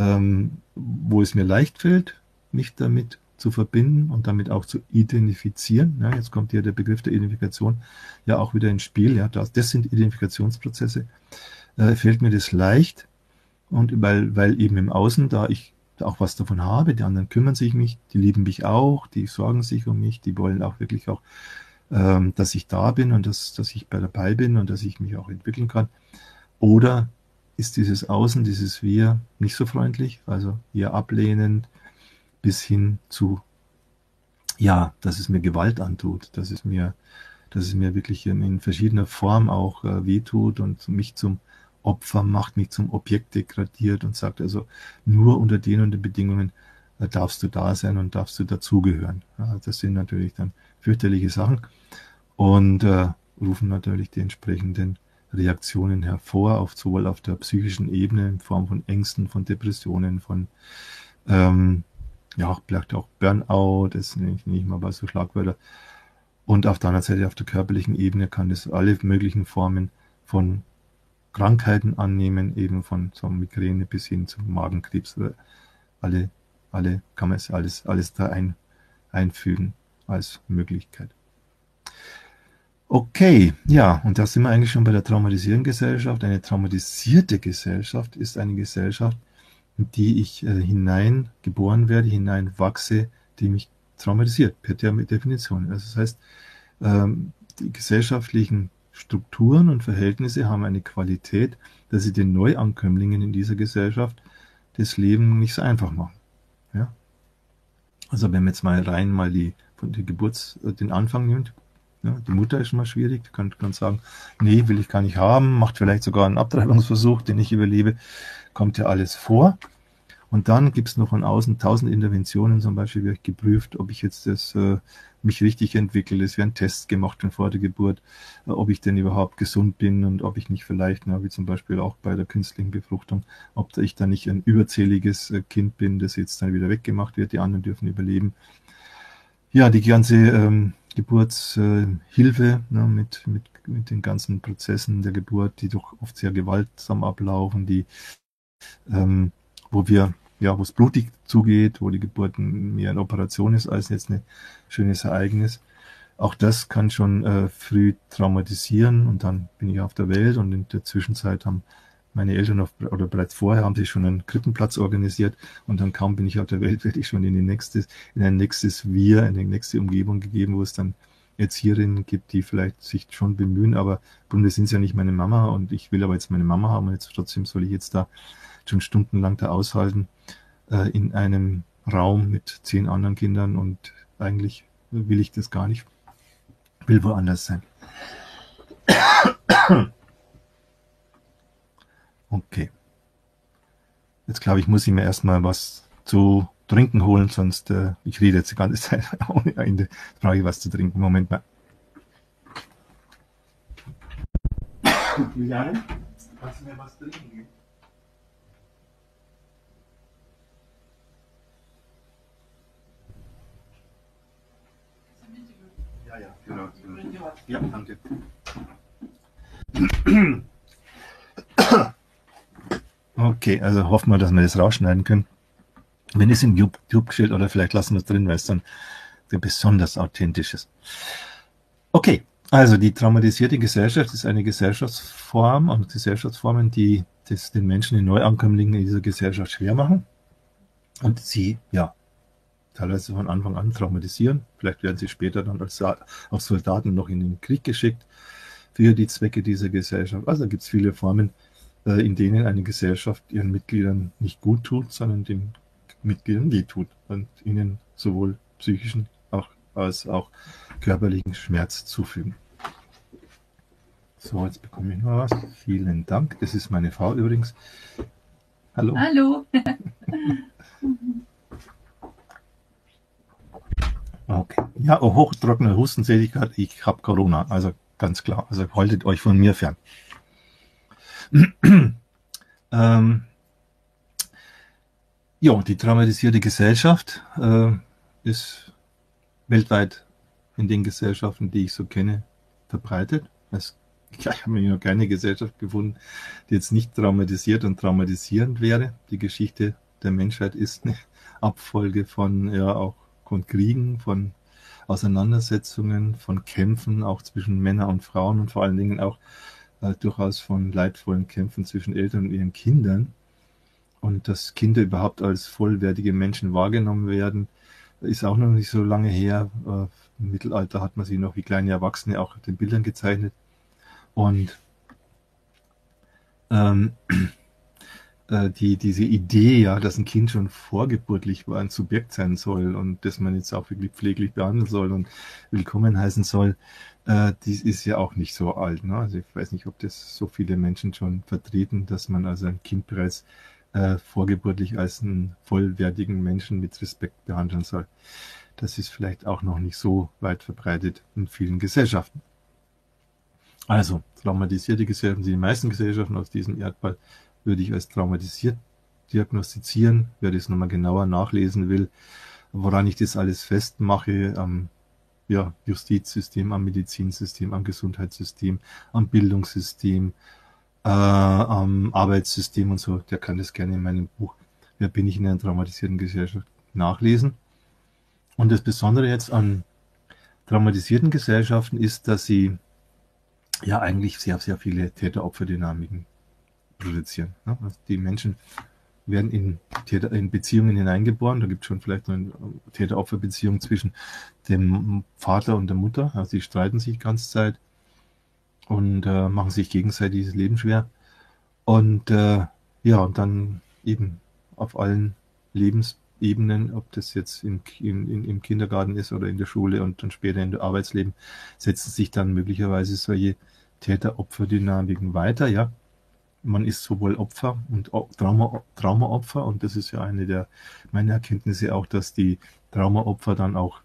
wo es mir leicht fällt, mich damit zu verbinden und damit auch zu identifizieren. Ja, jetzt kommt hier der Begriff der Identifikation ja auch wieder ins Spiel. Ja, das sind Identifikationsprozesse. Fällt mir das leicht und weil eben im Außen, da ich auch was davon habe, die anderen kümmern sich um mich, die lieben mich auch, die sorgen sich um mich, die wollen auch wirklich auch, dass ich da bin und dass ich dabei bin und dass ich mich auch entwickeln kann. Oder ist dieses Außen, dieses Wir nicht so freundlich, also eher ablehnend, bis hin zu, ja, dass es mir Gewalt antut, dass es mir wirklich in verschiedener Form auch wehtut und mich zum Opfer macht, mich zum Objekt degradiert und sagt also, nur unter den und den Bedingungen darfst du da sein und darfst du dazugehören. Ja, das sind natürlich dann fürchterliche Sachen und rufen natürlich die entsprechenden Reaktionen hervor, sowohl auf der psychischen Ebene in Form von Ängsten, von Depressionen, von ja, vielleicht auch Burnout, das nenne ich mal bei so Schlagwörter. Und auf der anderen Seite, auf der körperlichen Ebene kann es alle möglichen Formen von Krankheiten annehmen, eben von so Migräne bis hin zum Magenkrebs. Alle kann man es alles da einfügen als Möglichkeit. Okay, ja, und da sind wir eigentlich schon bei der traumatisierten Gesellschaft. Eine traumatisierte Gesellschaft ist eine Gesellschaft, in die ich hineingeboren werde, hineinwachse, die mich traumatisiert, per Definition. Also das heißt, die gesellschaftlichen Strukturen und Verhältnisse haben eine Qualität, dass sie den Neuankömmlingen in dieser Gesellschaft das Leben nicht so einfach machen. Ja? Also wenn man jetzt mal die Geburt, den Anfang nimmt, Ja, die Mutter ist schon mal schwierig, die kann sagen, nee, will ich gar nicht haben, macht vielleicht sogar einen Abtreibungsversuch, den ich überlebe, kommt ja alles vor. Und dann gibt es noch von außen 1000 Interventionen, zum Beispiel wird geprüft, ob ich jetzt mich richtig entwickle. Es werden Tests gemacht schon vor der Geburt, ob ich denn überhaupt gesund bin und ob ich nicht vielleicht, wie zum Beispiel auch bei der künstlichen Befruchtung, ob ich da nicht ein überzähliges Kind bin, das jetzt dann wieder weggemacht wird, die anderen dürfen überleben. Ja, die ganze Geburtshilfe, mit den ganzen Prozessen der Geburt, die doch oft sehr gewaltsam ablaufen, ähm, wo wir, ja, wo es blutig zugeht, wo die Geburt mehr eine Operation ist als jetzt ein schönes Ereignis. Auch das kann schon früh traumatisieren und dann bin ich auf der Welt und in der Zwischenzeit haben meine Eltern oder bereits vorher haben sie schon einen Krippenplatz organisiert und dann kaum bin ich auf der Welt, werde ich schon in ein nächstes Wir, in eine nächste Umgebung gegeben, wo es dann Erzieherinnen gibt, die vielleicht sich schon bemühen, aber im Grunde sind sie ja nicht meine Mama und ich will aber jetzt meine Mama haben und jetzt trotzdem soll ich jetzt da schon stundenlang da aushalten, in einem Raum mit 10 anderen Kindern und eigentlich will ich das gar nicht, will woanders sein. Okay. Jetzt glaube ich, muss ich mir erstmal was zu trinken holen, sonst ich rede jetzt die ganze Zeit ohne Ende. Jetzt brauche ich was zu trinken. Moment mal. Juliane, kannst du mir was trinken geben? Ja, ja, genau. Ja, danke. Okay, also hoffen wir, dass wir das rausschneiden können. Wenn es im YouTube geschieht, oder vielleicht lassen wir es drin, weil es dann besonders authentisch ist. Okay, also die traumatisierte Gesellschaft ist eine Gesellschaftsform und Gesellschaftsformen, die das den Menschen, den Neuankömmlingen in dieser Gesellschaft schwer machen und sie, ja, teilweise von Anfang an traumatisieren. Vielleicht werden sie später dann als Soldaten noch in den Krieg geschickt für die Zwecke dieser Gesellschaft. Also gibt es viele Formen, in denen eine Gesellschaft ihren Mitgliedern nicht gut tut, sondern den Mitgliedern wehtut und ihnen sowohl psychischen als auch körperlichen Schmerz zufügen. So, jetzt bekomme ich noch was. Vielen Dank. Das ist meine Frau übrigens. Hallo. Hallo. Okay. Ja, oh, hochtrockener Husten sehe ich gerade. Ich habe Corona, also ganz klar. Also haltet euch von mir fern. Ja, die traumatisierte Gesellschaft ist weltweit in den Gesellschaften, die ich so kenne, verbreitet. Ich habe mir noch keine Gesellschaft gefunden, die jetzt nicht traumatisiert und traumatisierend wäre. Die Geschichte der Menschheit ist eine Abfolge von, ja, auch von Kriegen, von Auseinandersetzungen, von Kämpfen, auch zwischen Männern und Frauen und vor allen Dingen auch durchaus von leidvollen Kämpfen zwischen Eltern und ihren Kindern. Und dass Kinder überhaupt als vollwertige Menschen wahrgenommen werden, ist auch noch nicht so lange her. Im Mittelalter hat man sie noch wie kleine Erwachsene auch auf den Bildern gezeichnet. Und diese Idee, ja, dass ein Kind schon vorgeburtlich ein Subjekt sein soll und dass man jetzt auch wirklich pfleglich behandeln soll und willkommen heißen soll, dies ist ja auch nicht so alt. Ne? Also ich weiß nicht, ob das so viele Menschen schon vertreten, dass man also ein Kind bereits vorgeburtlich als einen vollwertigen Menschen mit Respekt behandeln soll. Das ist vielleicht auch noch nicht so weit verbreitet in vielen Gesellschaften. Also, traumatisierte Gesellschaften, die meisten Gesellschaften aus diesem Erdball würde ich als traumatisiert diagnostizieren. Wer das nochmal genauer nachlesen will, woran ich das alles festmache, am Justizsystem, am Medizinsystem, am Gesundheitssystem, am Bildungssystem, am Arbeitssystem und so, der kann das gerne in meinem Buch Wer bin ich in einer traumatisierten Gesellschaft nachlesen. Und das Besondere jetzt an traumatisierten Gesellschaften ist, dass sie ja eigentlich sehr, sehr viele Täter-Opfer-Dynamiken produzieren. Ne? Also die Menschen werden in Beziehungen hineingeboren. Da gibt es schon vielleicht eine Täter-Opfer-Beziehung zwischen dem Vater und der Mutter. Also die streiten sich die ganze Zeit und machen sich gegenseitig das Leben schwer. Und und dann eben auf allen Ebenen, ob das jetzt im Kindergarten ist oder in der Schule und dann später im Arbeitsleben, setzen sich dann möglicherweise solche Täter-Opfer-Dynamiken weiter, ja. Man ist sowohl Opfer und Traumaopfer, und das ist ja eine der meiner Erkenntnisse auch, dass die Traumaopfer dann auch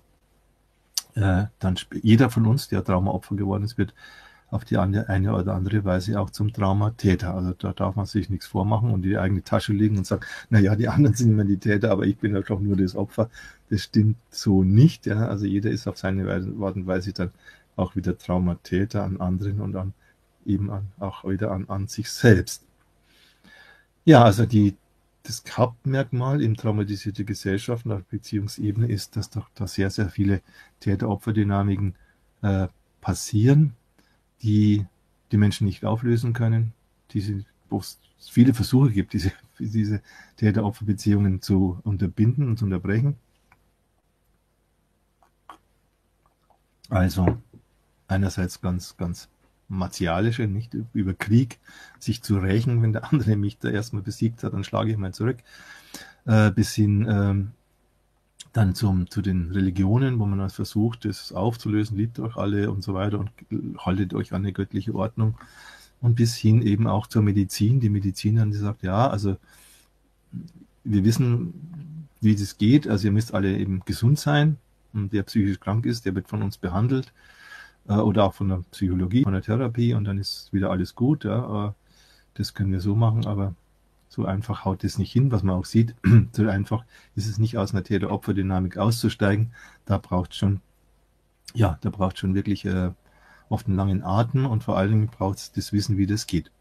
jeder von uns, der Traumaopfer geworden ist, wird auf die eine oder andere Weise auch zum Traumatäter. Also da darf man sich nichts vormachen und in die eigene Tasche legen und sagen, na ja, die anderen sind immer die Täter, aber ich bin ja doch nur das Opfer. Das stimmt so nicht. Ja? Also jeder ist auf seine Art und Weise dann auch wieder Traumatäter an anderen und auch wieder an sich selbst. Ja, also das Hauptmerkmal in traumatisierter Gesellschaften auf Beziehungsebene ist, dass doch da sehr, sehr viele Täter-Opfer-Dynamiken passieren, die die Menschen nicht auflösen können, wo es viele Versuche gibt, diese Täter-Opfer-Beziehungen zu unterbinden und zu unterbrechen. Also einerseits ganz, ganz martialische, nicht über Krieg, sich zu rächen, wenn der andere mich da erstmal besiegt hat, dann schlage ich mal zurück, bis hin dann zu den Religionen, wo man dann versucht, das aufzulösen, liebt euch alle und so weiter und haltet euch an eine göttliche Ordnung, und bis hin eben auch zur Medizin. Die Medizin dann, die sagt, ja, also wir wissen, wie das geht, also ihr müsst alle eben gesund sein, und der psychisch krank ist, der wird von uns behandelt, oder auch von der Psychologie, von der Therapie, und dann ist wieder alles gut. Ja, das können wir so machen, aber so einfach haut es nicht hin, was man auch sieht. So einfach ist es nicht, aus einer Täter-Opfer-Dynamik auszusteigen. Da braucht schon wirklich oft einen langen Atem, und vor allen Dingen braucht es das Wissen, wie das geht.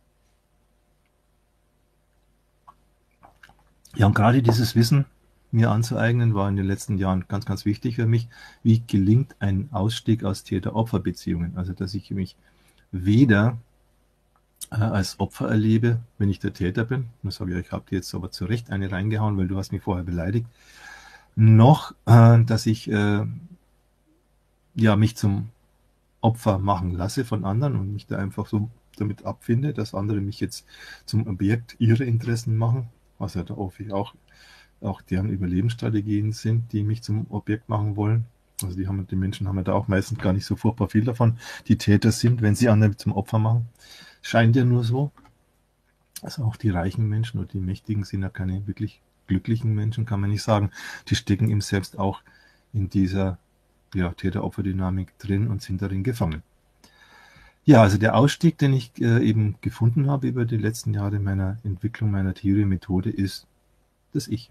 Ja, und gerade dieses Wissen mir anzueignen, war in den letzten Jahren ganz, ganz wichtig für mich. Wie gelingt ein Ausstieg aus Täter-Opfer-Beziehungen? Also, dass ich mich weder als Opfer erlebe, wenn ich der Täter bin, und sage, ja, ich habe dir jetzt aber zu Recht eine reingehauen, weil du hast mich vorher beleidigt, noch, dass ich mich zum Opfer machen lasse von anderen und mich da einfach so damit abfinde, dass andere mich jetzt zum Objekt ihrer Interessen machen, was ja da auch deren Überlebensstrategien sind, die mich zum Objekt machen wollen. Also die Menschen haben ja da auch meistens gar nicht so furchtbar viel davon, die Täter sind, wenn sie andere zum Opfer machen. Scheint ja nur so. Also auch die reichen Menschen oder die Mächtigen sind ja keine wirklich glücklichen Menschen, kann man nicht sagen. Die stecken im Selbst auch in dieser Täter-Opfer-Dynamik drin und sind darin gefangen. Ja, also der Ausstieg, den ich eben gefunden habe über die letzten Jahre meiner Entwicklung meiner Theorie-Methode, ist das Ich.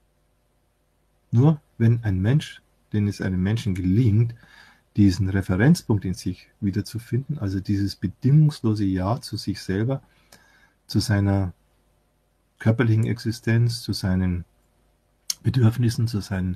Nur wenn es einem Menschen gelingt, diesen Referenzpunkt in sich wiederzufinden, also dieses bedingungslose Ja zu sich selber, zu seiner körperlichen Existenz, zu seinen Bedürfnissen, zu seinen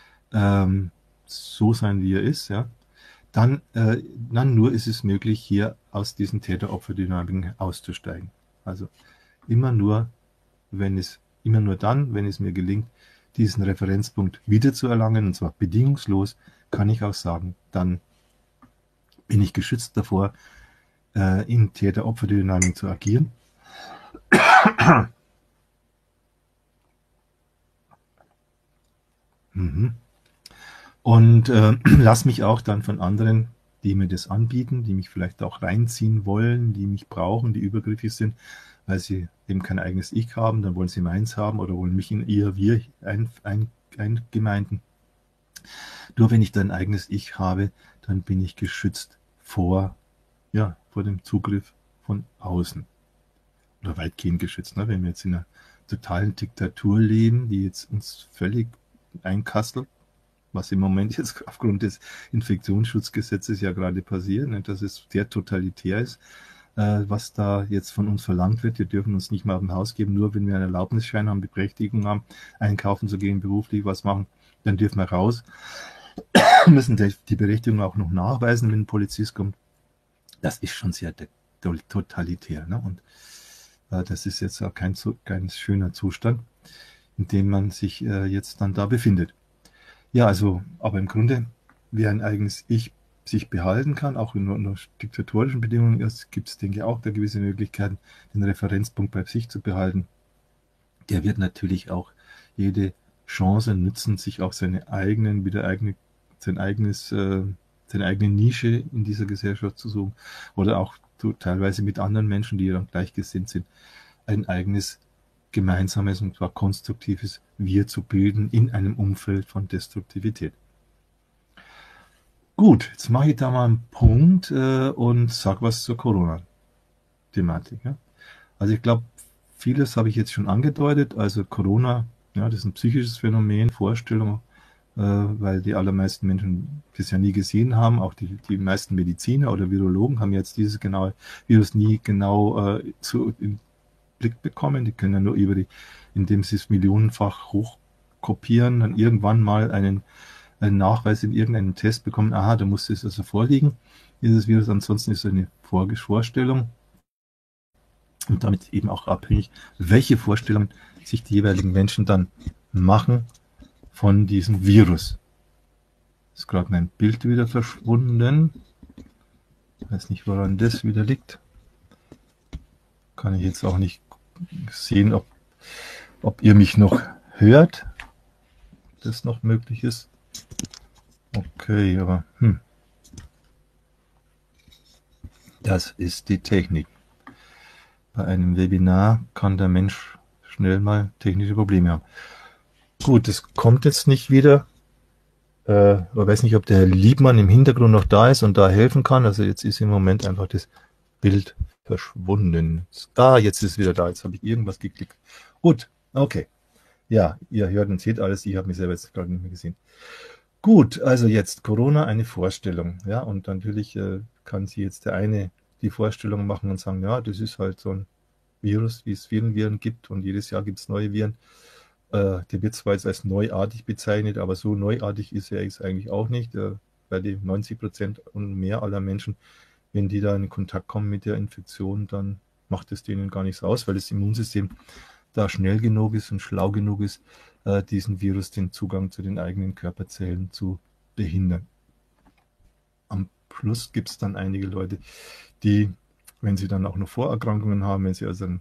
so sein, wie er ist, ja, dann nur ist es möglich, hier aus diesen Täter-Opfer-Dynamiken auszusteigen. Also immer nur dann, wenn es mir gelingt, diesen Referenzpunkt wiederzuerlangen, und zwar bedingungslos, kann ich auch sagen, dann bin ich geschützt davor, in Täter-Opfer-Dynamik zu agieren. Und lass mich auch dann von anderen, die mir das anbieten, die mich vielleicht auch reinziehen wollen, die mich brauchen, die übergriffig sind, weil sie eben kein eigenes Ich haben, dann wollen sie meins haben oder wollen mich in ihr Wir eingemeinden. Nur wenn ich dann ein eigenes Ich habe, dann bin ich geschützt vor dem Zugriff von außen. Oder weitgehend geschützt. Ne? Wenn wir jetzt in einer totalen Diktatur leben, die jetzt uns völlig einkastelt, was im Moment jetzt aufgrund des Infektionsschutzgesetzes ja gerade passiert, ne, dass es sehr totalitär ist, was da jetzt von uns verlangt wird. Wir dürfen uns nicht mal auf dem Haus geben, nur wenn wir einen Erlaubnisschein haben, Berechtigung haben, einkaufen zu gehen, beruflich was machen, dann dürfen wir raus. Müssen die Berechtigung auch noch nachweisen, wenn ein Polizist kommt. Das ist schon sehr totalitär. Ne? Und das ist jetzt auch kein schöner Zustand, in dem man sich jetzt dann da befindet. Ja, also, aber im Grunde, wer ein eigenes Ich sich behalten kann, auch unter diktatorischen Bedingungen, gibt es, denke ich, auch da gewisse Möglichkeiten, den Referenzpunkt bei sich zu behalten. Der wird natürlich auch jede Chance nützen, sich auch seine eigene Nische in dieser Gesellschaft zu suchen oder auch teilweise mit anderen Menschen, die dann gleichgesinnt sind, ein eigenes gemeinsames und zwar konstruktives Wir zu bilden in einem Umfeld von Destruktivität. Gut, jetzt mache ich da mal einen Punkt und sage was zur Corona-Thematik. Ja? Also ich glaube, vieles habe ich jetzt schon angedeutet. Also Corona, ja, das ist ein psychisches Phänomen, Vorstellung, weil die allermeisten Menschen das ja nie gesehen haben. Auch die meisten Mediziner oder Virologen haben jetzt dieses genaue Virus nie genau im Blick bekommen. Die können ja nur indem sie es millionenfach hochkopieren, dann irgendwann mal einen Nachweis in irgendeinem Test bekommen, aha, da muss es also vorliegen, dieses Virus, ansonsten ist es eine Vorstellung und damit eben auch abhängig, welche Vorstellungen sich die jeweiligen Menschen dann machen von diesem Virus. Ist gerade mein Bild wieder verschwunden. Ich weiß nicht, woran das wieder liegt. Kann ich jetzt auch nicht sehen, ob ihr mich noch hört, das noch möglich ist. Okay, aber das ist die Technik. Bei einem Webinar kann der Mensch schnell mal technische Probleme haben. Gut, das kommt jetzt nicht wieder. Ich weiß nicht, ob der Herr Liebmann im Hintergrund noch da ist und da helfen kann. Also jetzt ist im Moment einfach das Bild verschwunden. Jetzt ist es wieder da. Jetzt habe ich irgendwas geklickt. Gut, okay. Ja, ihr hört und seht alles. Ich habe mich selber jetzt gerade nicht mehr gesehen. Gut, also jetzt Corona, eine Vorstellung. Ja, und natürlich kann sie jetzt der eine die Vorstellung machen und sagen, ja, das ist halt so ein Virus, wie es vielen Viren gibt und jedes Jahr gibt es neue Viren. Der wird zwar jetzt als neuartig bezeichnet, aber so neuartig ist er jetzt eigentlich auch nicht, weil die 90% und mehr aller Menschen, wenn die da in Kontakt kommen mit der Infektion, dann macht es denen gar nichts aus, weil das Immunsystem da schnell genug ist und schlau genug ist, diesen Virus den Zugang zu den eigenen Körperzellen zu behindern. Am Schluss gibt es dann einige Leute, die, wenn sie dann auch noch Vorerkrankungen haben, wenn sie also dann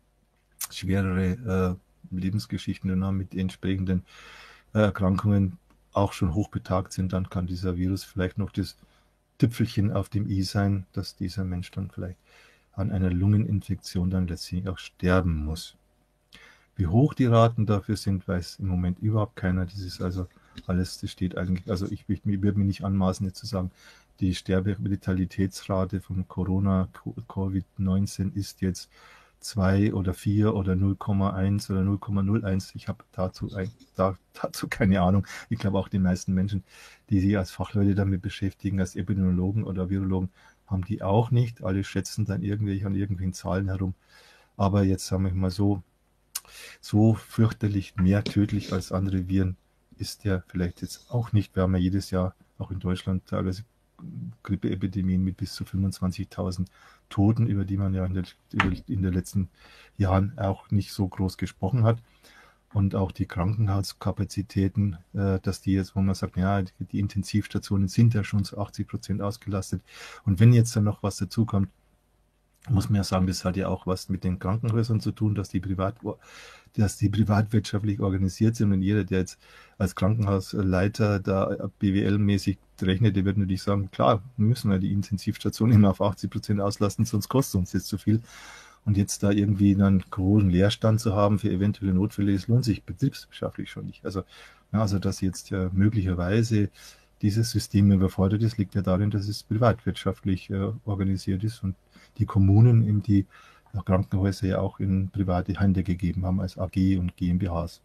schwerere Lebensgeschichten dann haben mit entsprechenden Erkrankungen, auch schon hochbetagt sind, dann kann dieser Virus vielleicht noch das Tüpfelchen auf dem i sein, dass dieser Mensch dann vielleicht an einer Lungeninfektion dann letztlich auch sterben muss. Wie hoch die Raten dafür sind, weiß im Moment überhaupt keiner. Das ist also alles, das steht eigentlich, also ich würde mir nicht anmaßen, jetzt zu sagen, die Sterbeletalitätsrate von Corona, Covid-19 ist jetzt 2 oder 4 oder 0,1 oder 0,01. Ich habe dazu keine Ahnung. Ich glaube auch die meisten Menschen, die sich als Fachleute damit beschäftigen, als Epidemiologen oder Virologen, haben die auch nicht. Alle schätzen dann an irgendwelchen Zahlen herum. Aber jetzt sagen wir mal so fürchterlich mehr tödlich als andere Viren ist der vielleicht jetzt auch nicht. Wir haben ja jedes Jahr auch in Deutschland teilweise Grippeepidemien mit bis zu 25.000 Toten, über die man ja in den letzten Jahren auch nicht so groß gesprochen hat. Und auch die Krankenhauskapazitäten, dass die jetzt, wo man sagt, ja, die Intensivstationen sind ja schon zu 80% ausgelastet. Und wenn jetzt dann noch was dazukommt, muss man ja sagen, das hat ja auch was mit den Krankenhäusern zu tun, dass die privatwirtschaftlich organisiert sind und jeder, der jetzt als Krankenhausleiter da BWL-mäßig rechnet, der wird natürlich sagen, klar, wir müssen ja die Intensivstation immer auf 80% auslasten, sonst kostet uns jetzt zu viel. Und jetzt da irgendwie einen hohen Leerstand zu haben für eventuelle Notfälle, das lohnt sich betriebswirtschaftlich schon nicht. Also dass jetzt ja möglicherweise dieses System überfordert ist, liegt ja darin, dass es privatwirtschaftlich organisiert ist und die Kommunen eben die Krankenhäuser ja auch in private Hände gegeben haben als AG und GmbHs.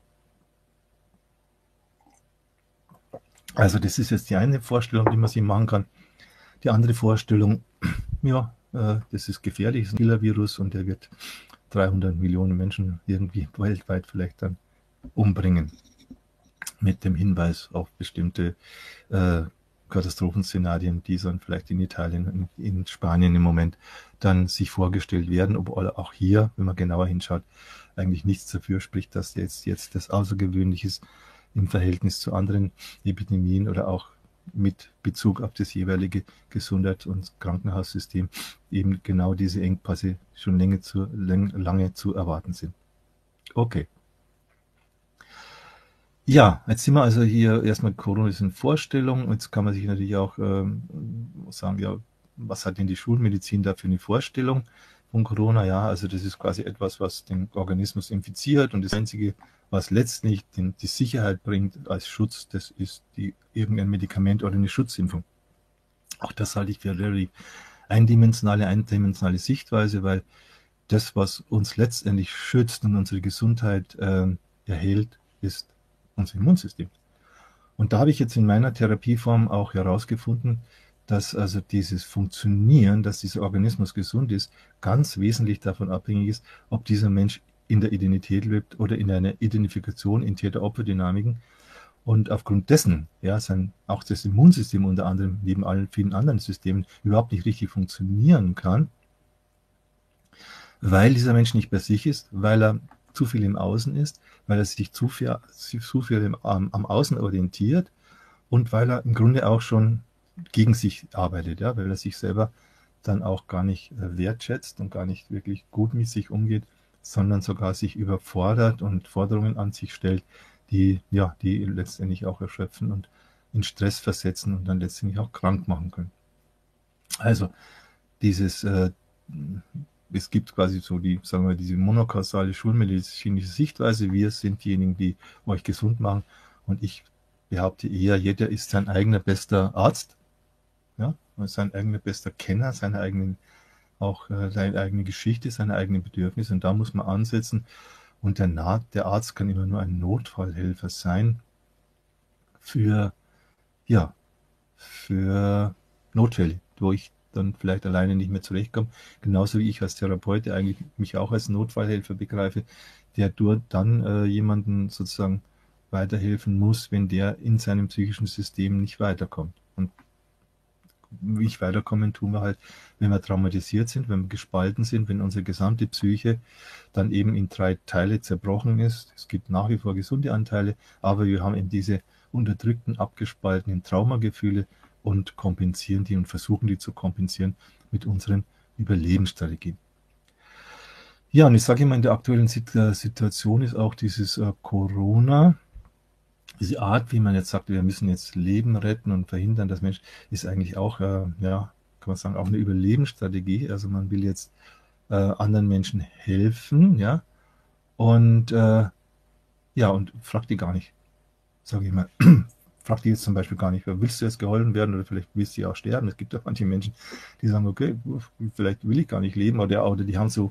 Also das ist jetzt die eine Vorstellung, die man sich machen kann. Die andere Vorstellung, ja, das ist gefährlich, das ist ein Killer-Virus und der wird 300 Millionen Menschen irgendwie weltweit vielleicht dann umbringen. Mit dem Hinweis auf bestimmte Katastrophenszenarien, die dann vielleicht in Italien, in Spanien im Moment dann sich vorgestellt werden, obwohl auch hier, wenn man genauer hinschaut, eigentlich nichts dafür spricht, dass jetzt das Außergewöhnliches im Verhältnis zu anderen Epidemien oder auch mit Bezug auf das jeweilige Gesundheits- und Krankenhaussystem eben genau diese Engpässe schon lange zu erwarten sind. Okay. Ja, jetzt sind wir also hier erstmal Corona ist in Vorstellung. Jetzt kann man sich natürlich auch sagen, ja, was hat denn die Schulmedizin da für eine Vorstellung von Corona? Ja, also das ist quasi etwas, was den Organismus infiziert und das Einzige, was letztlich die Sicherheit bringt als Schutz, das ist irgendein Medikament oder eine Schutzimpfung. Auch das halte ich für relativ eindimensionale Sichtweise, weil das, was uns letztendlich schützt und unsere Gesundheit erhält, ist unser Immunsystem. Und da habe ich jetzt in meiner Therapieform auch herausgefunden, dass also dieses Funktionieren, dass dieser Organismus gesund ist, ganz wesentlich davon abhängig ist, ob dieser Mensch in der Identität lebt oder in einer Identifikation in Täter-Opfer-Dynamiken. Und aufgrund dessen, ja, auch das Immunsystem unter anderem neben allen vielen anderen Systemen überhaupt nicht richtig funktionieren kann, weil dieser Mensch nicht bei sich ist, weil er zu viel im Außen ist, weil er sich zu viel am Außen orientiert und weil er im Grunde auch schon gegen sich arbeitet, ja, weil er sich selber dann auch gar nicht wertschätzt und gar nicht wirklich gut mit sich umgeht, sondern sogar sich überfordert und Forderungen an sich stellt, die letztendlich auch erschöpfen und in Stress versetzen und dann letztendlich auch krank machen können. Also dieses es gibt quasi so sagen wir, diese monokausale schulmedizinische Sichtweise. Wir sind diejenigen, die euch gesund machen. Und ich behaupte eher, jeder ist sein eigener bester Arzt, ja, sein eigener bester Kenner, seine eigene Geschichte, seine eigenen Bedürfnisse. Und da muss man ansetzen. Und der Arzt kann immer nur ein Notfallhelfer sein für, ja, für Notfälle, wo ich dann vielleicht alleine nicht mehr zurechtkomme. Genauso wie ich als Therapeut, der eigentlich mich auch als Notfallhelfer begreife, der dort dann jemanden sozusagen weiterhelfen muss, wenn der in seinem psychischen System nicht weiterkommt. Und nicht weiterkommen tun wir halt, wenn wir traumatisiert sind, wenn wir gespalten sind, wenn unsere gesamte Psyche dann eben in 3 Teile zerbrochen ist. Es gibt nach wie vor gesunde Anteile, aber wir haben eben diese unterdrückten, abgespaltenen Traumagefühle und kompensieren die und versuchen die zu kompensieren mit unseren Überlebensstrategien. Ja, und ich sage immer, in der aktuellen Situation ist auch dieses Corona, diese Art, wie man jetzt sagt, wir müssen jetzt Leben retten und verhindern, dass Mensch, ist eigentlich auch, ja, kann man sagen, auch eine Überlebensstrategie. Also man will jetzt anderen Menschen helfen, ja, und ja, und fragt die gar nicht, sage ich mal. Fragt die jetzt zum Beispiel gar nicht, willst du jetzt geholfen werden oder vielleicht willst du ja auch sterben. Es gibt auch manche Menschen, die sagen, okay, vielleicht will ich gar nicht leben oder die haben so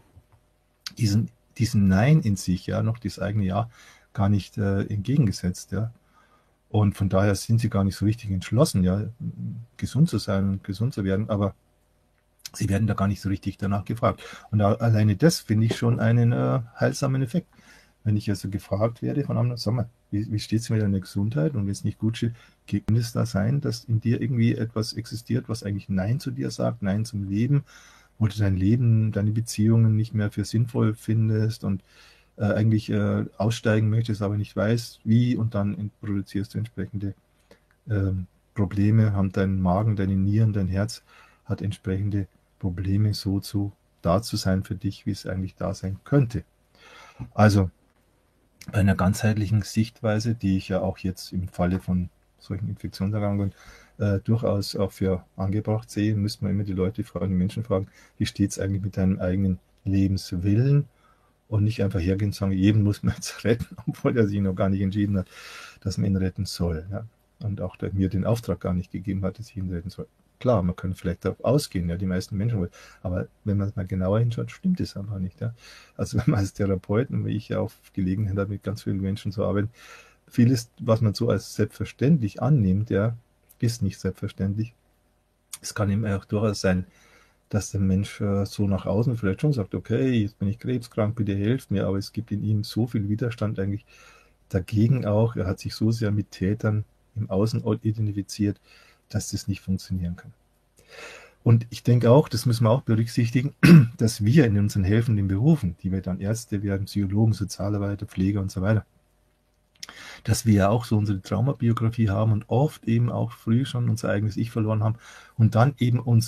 diesen Nein in sich, ja, noch das eigene Ja gar nicht entgegengesetzt, ja. Und von daher sind sie gar nicht so richtig entschlossen, ja, gesund zu sein und gesund zu werden, aber sie werden da gar nicht so richtig danach gefragt. Und alleine das finde ich schon einen heilsamen Effekt. Wenn ich also gefragt werde von anderen, sag mal, wie steht es mit deiner Gesundheit? Und wenn es nicht gut steht, kann es da sein, dass in dir irgendwie etwas existiert, was eigentlich Nein zu dir sagt, Nein zum Leben, wo du dein Leben, deine Beziehungen nicht mehr für sinnvoll findest und eigentlich aussteigen möchtest, aber nicht weißt, wie, und dann produzierst du entsprechende Probleme, haben dein Magen, deine Nieren, dein Herz hat entsprechende Probleme, da zu sein für dich, wie es eigentlich da sein könnte. Also bei einer ganzheitlichen Sichtweise, die ich ja auch jetzt im Falle von solchen Infektionserkrankungen durchaus auch für angebracht sehe, müsste man immer die Leute fragen, die Menschen fragen, wie steht es eigentlich mit deinem eigenen Lebenswillen? Und nicht einfach hergehen und sagen, jeden muss man jetzt retten, obwohl er sich noch gar nicht entschieden hat, dass man ihn retten soll. Ja? Und auch mir den Auftrag gar nicht gegeben hat, dass ich ihn retten soll. Klar, man kann vielleicht darauf ausgehen, ja, die meisten Menschen wollen. Aber wenn man mal genauer hinschaut, stimmt es einfach nicht. Ja? Also wenn man als Therapeut, und wie ich ja auch Gelegenheit habe, mit ganz vielen Menschen zu arbeiten, vieles, was man so als selbstverständlich annimmt, ja, ist nicht selbstverständlich. Es kann eben auch durchaus sein, dass der Mensch so nach außen vielleicht schon sagt, okay, jetzt bin ich krebskrank, bitte helft mir, aber es gibt in ihm so viel Widerstand eigentlich dagegen auch. Er hat sich so sehr mit Tätern im Außen identifiziert, dass das nicht funktionieren kann. Und ich denke auch, das müssen wir auch berücksichtigen, dass wir in unseren helfenden Berufen, die wir dann Ärzte werden, Psychologen, Sozialarbeiter, Pfleger und so weiter, dass wir ja auch so unsere Traumabiografie haben und oft eben auch früh schon unser eigenes Ich verloren haben und dann eben uns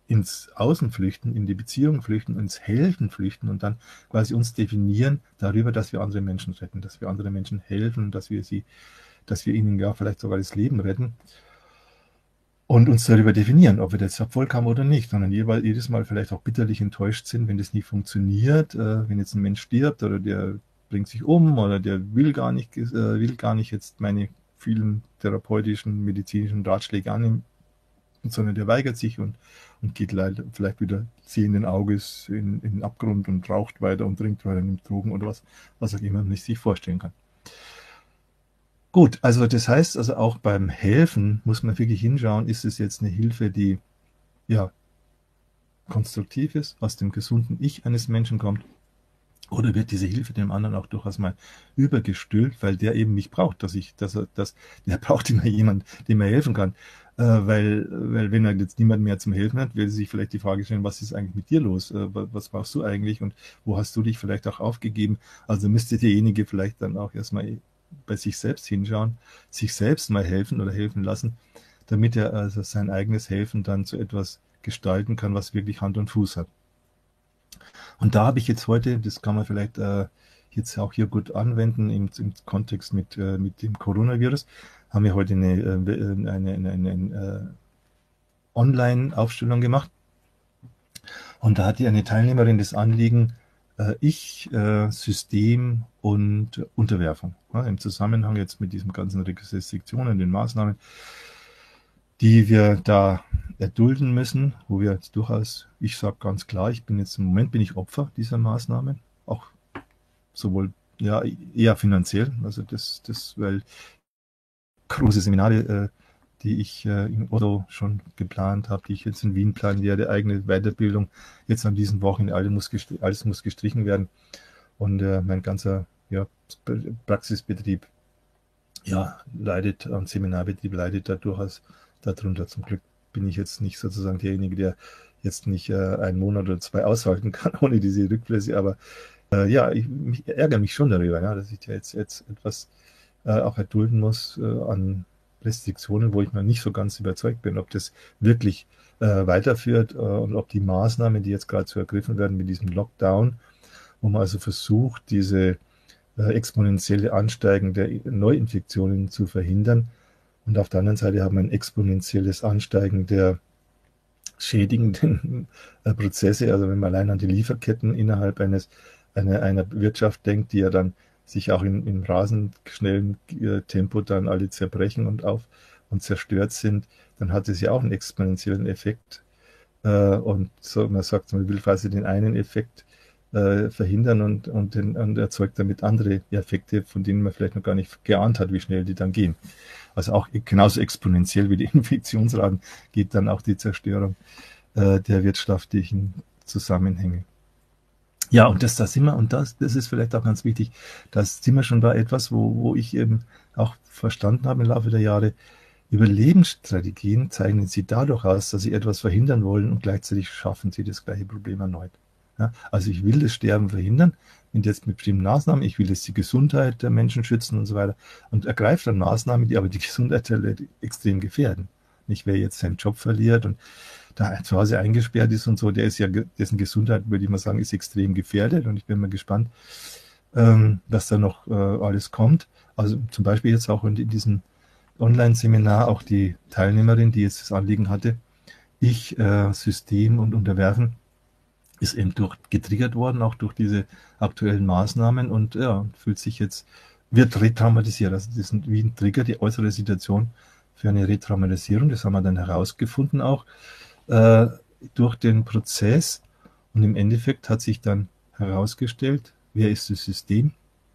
ins Außen flüchten, in die Beziehung flüchten, ins Helfen flüchten und dann quasi uns definieren darüber, dass wir andere Menschen retten, dass wir anderen Menschen helfen, dass wir ihnen ja vielleicht sogar das Leben retten und uns darüber definieren, ob wir das Erfolg haben oder nicht, sondern jedes Mal vielleicht auch bitterlich enttäuscht sind, wenn das nie funktioniert, wenn jetzt ein Mensch stirbt oder der bringt sich um oder der will gar nicht jetzt meine vielen therapeutischen, medizinischen Ratschläge annehmen, sondern der weigert sich und geht leider vielleicht wieder sehenden Auges in den Abgrund und raucht weiter und trinkt weiter, nimmt Drogen oder was auch immer man nicht sich vorstellen kann. Gut, also das heißt, also auch beim Helfen muss man wirklich hinschauen, ist es jetzt eine Hilfe, die ja konstruktiv ist, aus dem gesunden Ich eines Menschen kommt, oder wird diese Hilfe dem anderen auch durchaus mal übergestülpt, weil der eben mich braucht, der braucht immer jemand, dem er helfen kann. Weil wenn er jetzt niemand mehr zum Helfen hat, will sich vielleicht die Frage stellen, was ist eigentlich mit dir los? Was brauchst du eigentlich und wo hast du dich vielleicht auch aufgegeben? Also müsste derjenige vielleicht dann auch erstmal bei sich selbst hinschauen, sich selbst mal helfen oder helfen lassen, damit er also sein eigenes Helfen dann zu etwas gestalten kann, was wirklich Hand und Fuß hat. Und da habe ich jetzt heute, das kann man vielleicht jetzt auch hier gut anwenden im Kontext mit dem Coronavirus, haben wir heute eine Online-Aufstellung gemacht. Und da hatte eine Teilnehmerin das Anliegen, Ich, System und Unterwerfung. Ja, im Zusammenhang jetzt mit diesen ganzen Restriktionen, den Maßnahmen, die wir da erdulden müssen, wo wir jetzt durchaus, ich sage ganz klar, im Moment bin ich Opfer dieser Maßnahmen, auch sowohl ja eher finanziell, also weil große Seminare, die ich in Otto schon geplant habe, die ich jetzt in Wien planen werde, eigene Weiterbildung, jetzt an diesen Wochen, alles muss gestrichen werden und mein ganzer Praxisbetrieb leidet, und Seminarbetrieb leidet da durchaus darunter. Zum Glück bin ich jetzt nicht sozusagen derjenige, der jetzt nicht einen Monat oder 2 aushalten kann ohne diese Rückflüsse, aber ich ärgere mich schon darüber, ja, dass ich da jetzt etwas auch erdulden muss an Restriktionen, wo ich noch nicht so ganz überzeugt bin, ob das wirklich weiterführt und ob die Maßnahmen, die jetzt gerade so ergriffen werden mit diesem Lockdown, wo man also versucht, diese exponentielle Ansteigen der Neuinfektionen zu verhindern. Und auf der anderen Seite haben wir ein exponentielles Ansteigen der schädigenden Prozesse. Also wenn man allein an die Lieferketten innerhalb einer Wirtschaft denkt, die ja dann sich auch in rasend schnellem Tempo dann alle zerbrechen und zerstört sind, dann hat es ja auch einen exponentiellen Effekt. Und so, man sagt, man will quasi den einen Effekt verhindern und erzeugt damit andere Effekte, von denen man vielleicht noch gar nicht geahnt hat, wie schnell die dann gehen. Also auch genauso exponentiell wie die Infektionsraten geht dann auch die Zerstörung der wirtschaftlichen Zusammenhänge. Ja, und das sind wir, und das ist vielleicht auch ganz wichtig, das sind wir schon bei etwas, wo ich eben auch verstanden habe im Laufe der Jahre, Überlebensstrategien zeichnen sie dadurch aus, dass sie etwas verhindern wollen und gleichzeitig schaffen sie das gleiche Problem erneut. Ja, also ich will das Sterben verhindern, und jetzt mit bestimmten Maßnahmen, ich will jetzt die Gesundheit der Menschen schützen und so weiter und ergreife dann Maßnahmen, die aber die Gesundheit der Leute extrem gefährden. Nicht, wer jetzt seinen Job verliert und da zu Hause eingesperrt ist und so, dessen Gesundheit, würde ich mal sagen, ist extrem gefährdet, und ich bin mal gespannt, was da noch alles kommt. Also zum Beispiel jetzt auch in diesem Online-Seminar auch die Teilnehmerin, die jetzt das Anliegen hatte, Ich, System und Unterwerfen, ist eben getriggert worden, auch durch diese aktuellen Maßnahmen, und ja, wird retraumatisiert. Also das ist wie ein Trigger, die äußere Situation für eine Retraumatisierung. Das haben wir dann herausgefunden auch durch den Prozess. Und im Endeffekt hat sich dann herausgestellt, wer ist das System?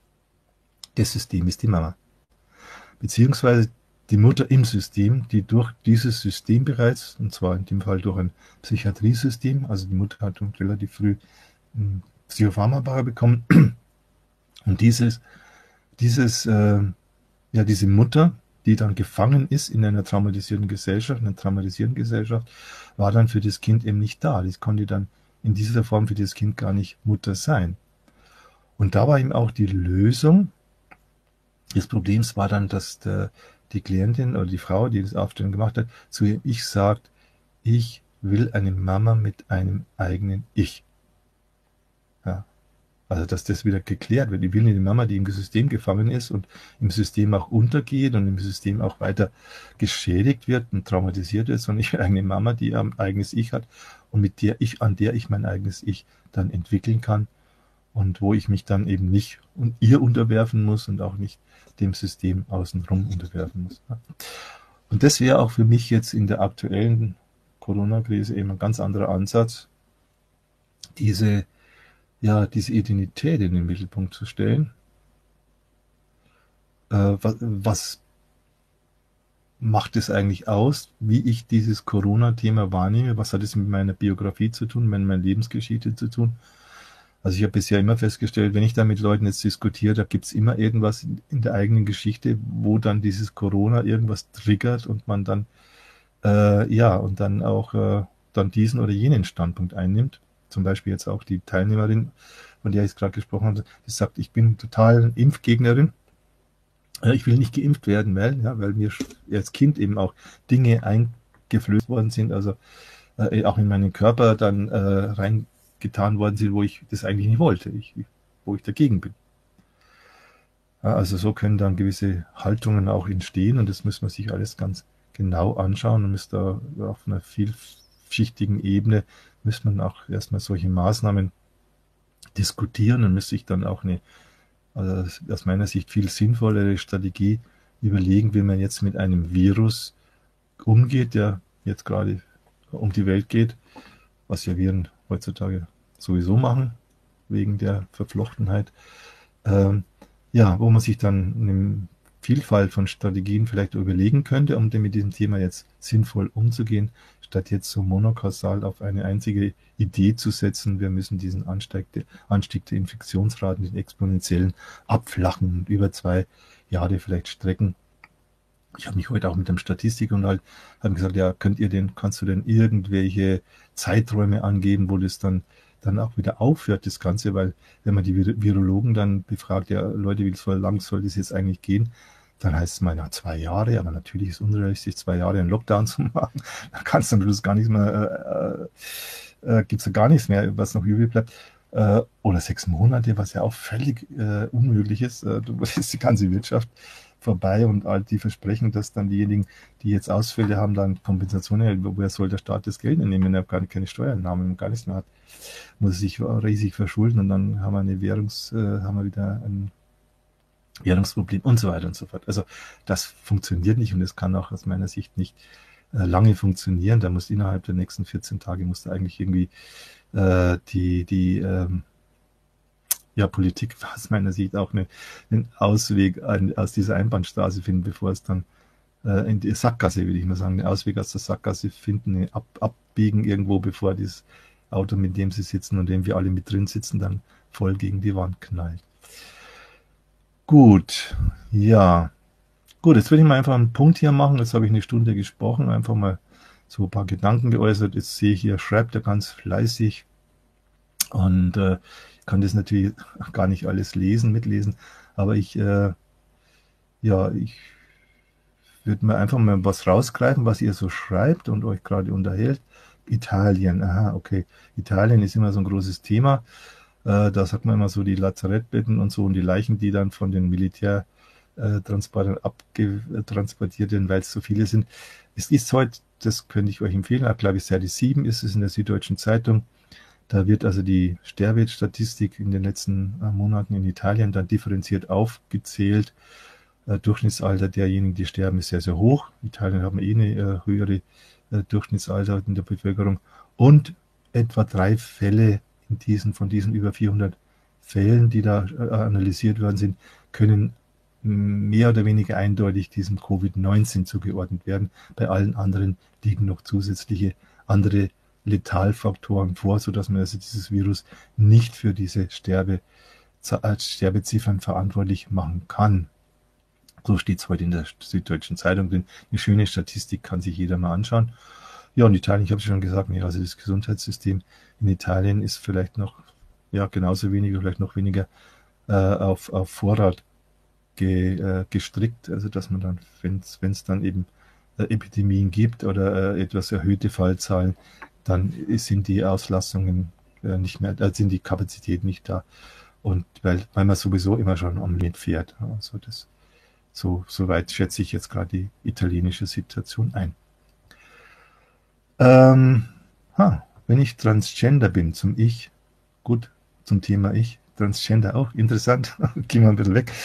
Das System ist die Mama. Beziehungsweise die Mutter im System, die durch dieses System bereits, und zwar in dem Fall durch ein Psychiatriesystem, also die Mutter hat relativ früh Psychopharmaka bekommen, und diese Mutter, die dann gefangen ist in einer traumatisierten Gesellschaft, war dann für das Kind eben nicht da. Das konnte dann in dieser Form für das Kind gar nicht Mutter sein. Und da war eben auch die Lösung des Problems war dann, dass die Klientin oder die Frau, die das Aufstellen gemacht hat, zu ihrem Ich sagt, ich will eine Mama mit einem eigenen Ich? Ja, also, dass das wieder geklärt wird. Ich will nicht eine Mama, die im System gefangen ist und im System auch untergeht und im System auch weiter geschädigt wird und traumatisiert ist, sondern ich will eine Mama, die ein eigenes Ich hat und an der ich mein eigenes Ich dann entwickeln kann und wo ich mich dann eben nicht ihr unterwerfen muss und auch nicht dem System außenrum unterwerfen muss. Und das wäre auch für mich jetzt in der aktuellen Corona-Krise eben ein ganz anderer Ansatz, diese diese Identität in den Mittelpunkt zu stellen. Was macht es eigentlich aus, wie ich dieses Corona-Thema wahrnehme? Was hat es mit meiner Biografie zu tun, mit meiner Lebensgeschichte zu tun? Also ich habe bisher immer festgestellt, wenn ich da mit Leuten jetzt diskutiere, da gibt es immer irgendwas in der eigenen Geschichte, wo dann dieses Corona irgendwas triggert und man dann und dann auch dann diesen oder jenen Standpunkt einnimmt. Zum Beispiel jetzt auch die Teilnehmerin, von der ich gerade gesprochen habe, die sagt, ich bin total Impfgegnerin. Ich will nicht geimpft werden, weil mir als Kind eben auch Dinge eingeflößt worden sind, also auch in meinen Körper dann reingetan worden sind, wo ich das eigentlich nicht wollte, wo ich dagegen bin. Ja, also so können dann gewisse Haltungen auch entstehen und das müssen wir sich alles ganz genau anschauen und müsste da auf einer vielschichtigen Ebene müsste man auch erstmal solche Maßnahmen diskutieren und müsste sich dann auch also aus meiner Sicht viel sinnvollere Strategie überlegen, wie man jetzt mit einem Virus umgeht, der jetzt gerade um die Welt geht, was ja Viren heutzutage sowieso machen, wegen der Verflochtenheit. Wo man sich dann eine Vielfalt von Strategien vielleicht überlegen könnte, um mit diesem Thema jetzt sinnvoll umzugehen, statt jetzt so monokausal auf eine einzige Idee zu setzen, wir müssen diesen Anstieg der Infektionsraten, den exponentiellen, abflachen und über 2 Jahre vielleicht strecken. Ich habe mich heute auch mit einem Statistiker unterhalten, haben gesagt, ja, kannst du denn irgendwelche Zeiträume angeben, wo das dann auch wieder aufhört, das Ganze, weil wenn man die Virologen dann befragt, ja, Leute, wie lang soll das jetzt eigentlich gehen? Dann heißt es mal, 2 Jahre, aber natürlich ist es unrealistisch, 2 Jahre einen Lockdown zu machen. Da kannst du das gar nichts mehr, gibt's ja gar nichts mehr, was noch übrig bleibt. Oder 6 Monate, was ja auch völlig unmöglich ist. Du ist die ganze Wirtschaft vorbei und all die versprechen, dass dann diejenigen, die jetzt Ausfälle haben, dann Kompensationen erhalten. Woher soll der Staat das Geld nehmen, wenn er gar keine Steuereinnahmen und gar nichts mehr hat? Muss er sich riesig verschulden und dann haben wir wieder ein Währungsproblem und so weiter und so fort. Also das funktioniert nicht und es kann auch aus meiner Sicht nicht lange funktionieren. Da muss innerhalb der nächsten 14 Tage muss da eigentlich irgendwie Politik aus meiner Sicht auch einen Ausweg aus dieser Einbahnstraße finden, bevor es dann in die Sackgasse, würde ich mal sagen, einen Ausweg aus der Sackgasse finden, abbiegen irgendwo, bevor das Auto, mit dem sie sitzen und dem wir alle mit drin sitzen, dann voll gegen die Wand knallt. Gut, ja. Gut, jetzt würde ich mal einfach einen Punkt hier machen. Jetzt habe ich eine Stunde gesprochen, einfach mal so ein paar Gedanken geäußert. Jetzt sehe ich hier, schreibt er ganz fleißig und kann das natürlich gar nicht alles mitlesen, aber ich würde mir einfach mal was rausgreifen, was ihr so schreibt und euch gerade unterhält. Italien, aha, okay. Italien ist immer so ein großes Thema. Da sagt man immer so die Lazarettbetten und so und die Leichen, die dann von den Militärtransportern abtransportiert werden, weil es so viele sind. Es ist heute, das könnte ich euch empfehlen, ab glaube ich Seite 7 ist es in der Süddeutschen Zeitung. Da wird also die Sterbestatistik in den letzten Monaten in Italien dann differenziert aufgezählt. Durchschnittsalter derjenigen, die sterben, ist sehr, sehr hoch. Italien haben eine höhere Durchschnittsalter in der Bevölkerung. Und etwa 3 Fälle von diesen über 400 Fällen, die da analysiert worden sind, können mehr oder weniger eindeutig diesem Covid-19 zugeordnet werden. Bei allen anderen liegen noch zusätzliche andere Letalfaktoren vor, sodass man also dieses Virus nicht für diese Sterbeziffern verantwortlich machen kann. So steht es heute in der Süddeutschen Zeitung drin. Eine schöne Statistik, kann sich jeder mal anschauen. Ja, und Italien, ich habe es schon gesagt, also das Gesundheitssystem in Italien ist vielleicht noch genauso wenig oder vielleicht noch weniger auf Vorrat gestrickt, also dass man dann, wenn es dann eben Epidemien gibt oder etwas erhöhte Fallzahlen, dann sind die Auslassungen nicht mehr, da sind die Kapazitäten nicht da. Und weil man sowieso immer schon am Limit fährt. Also soweit schätze ich jetzt gerade die italienische Situation ein. Ähm, wenn ich Transgender bin, zum Ich, gut, zum Thema Ich, Transgender auch, interessant, gehen wir ein bisschen weg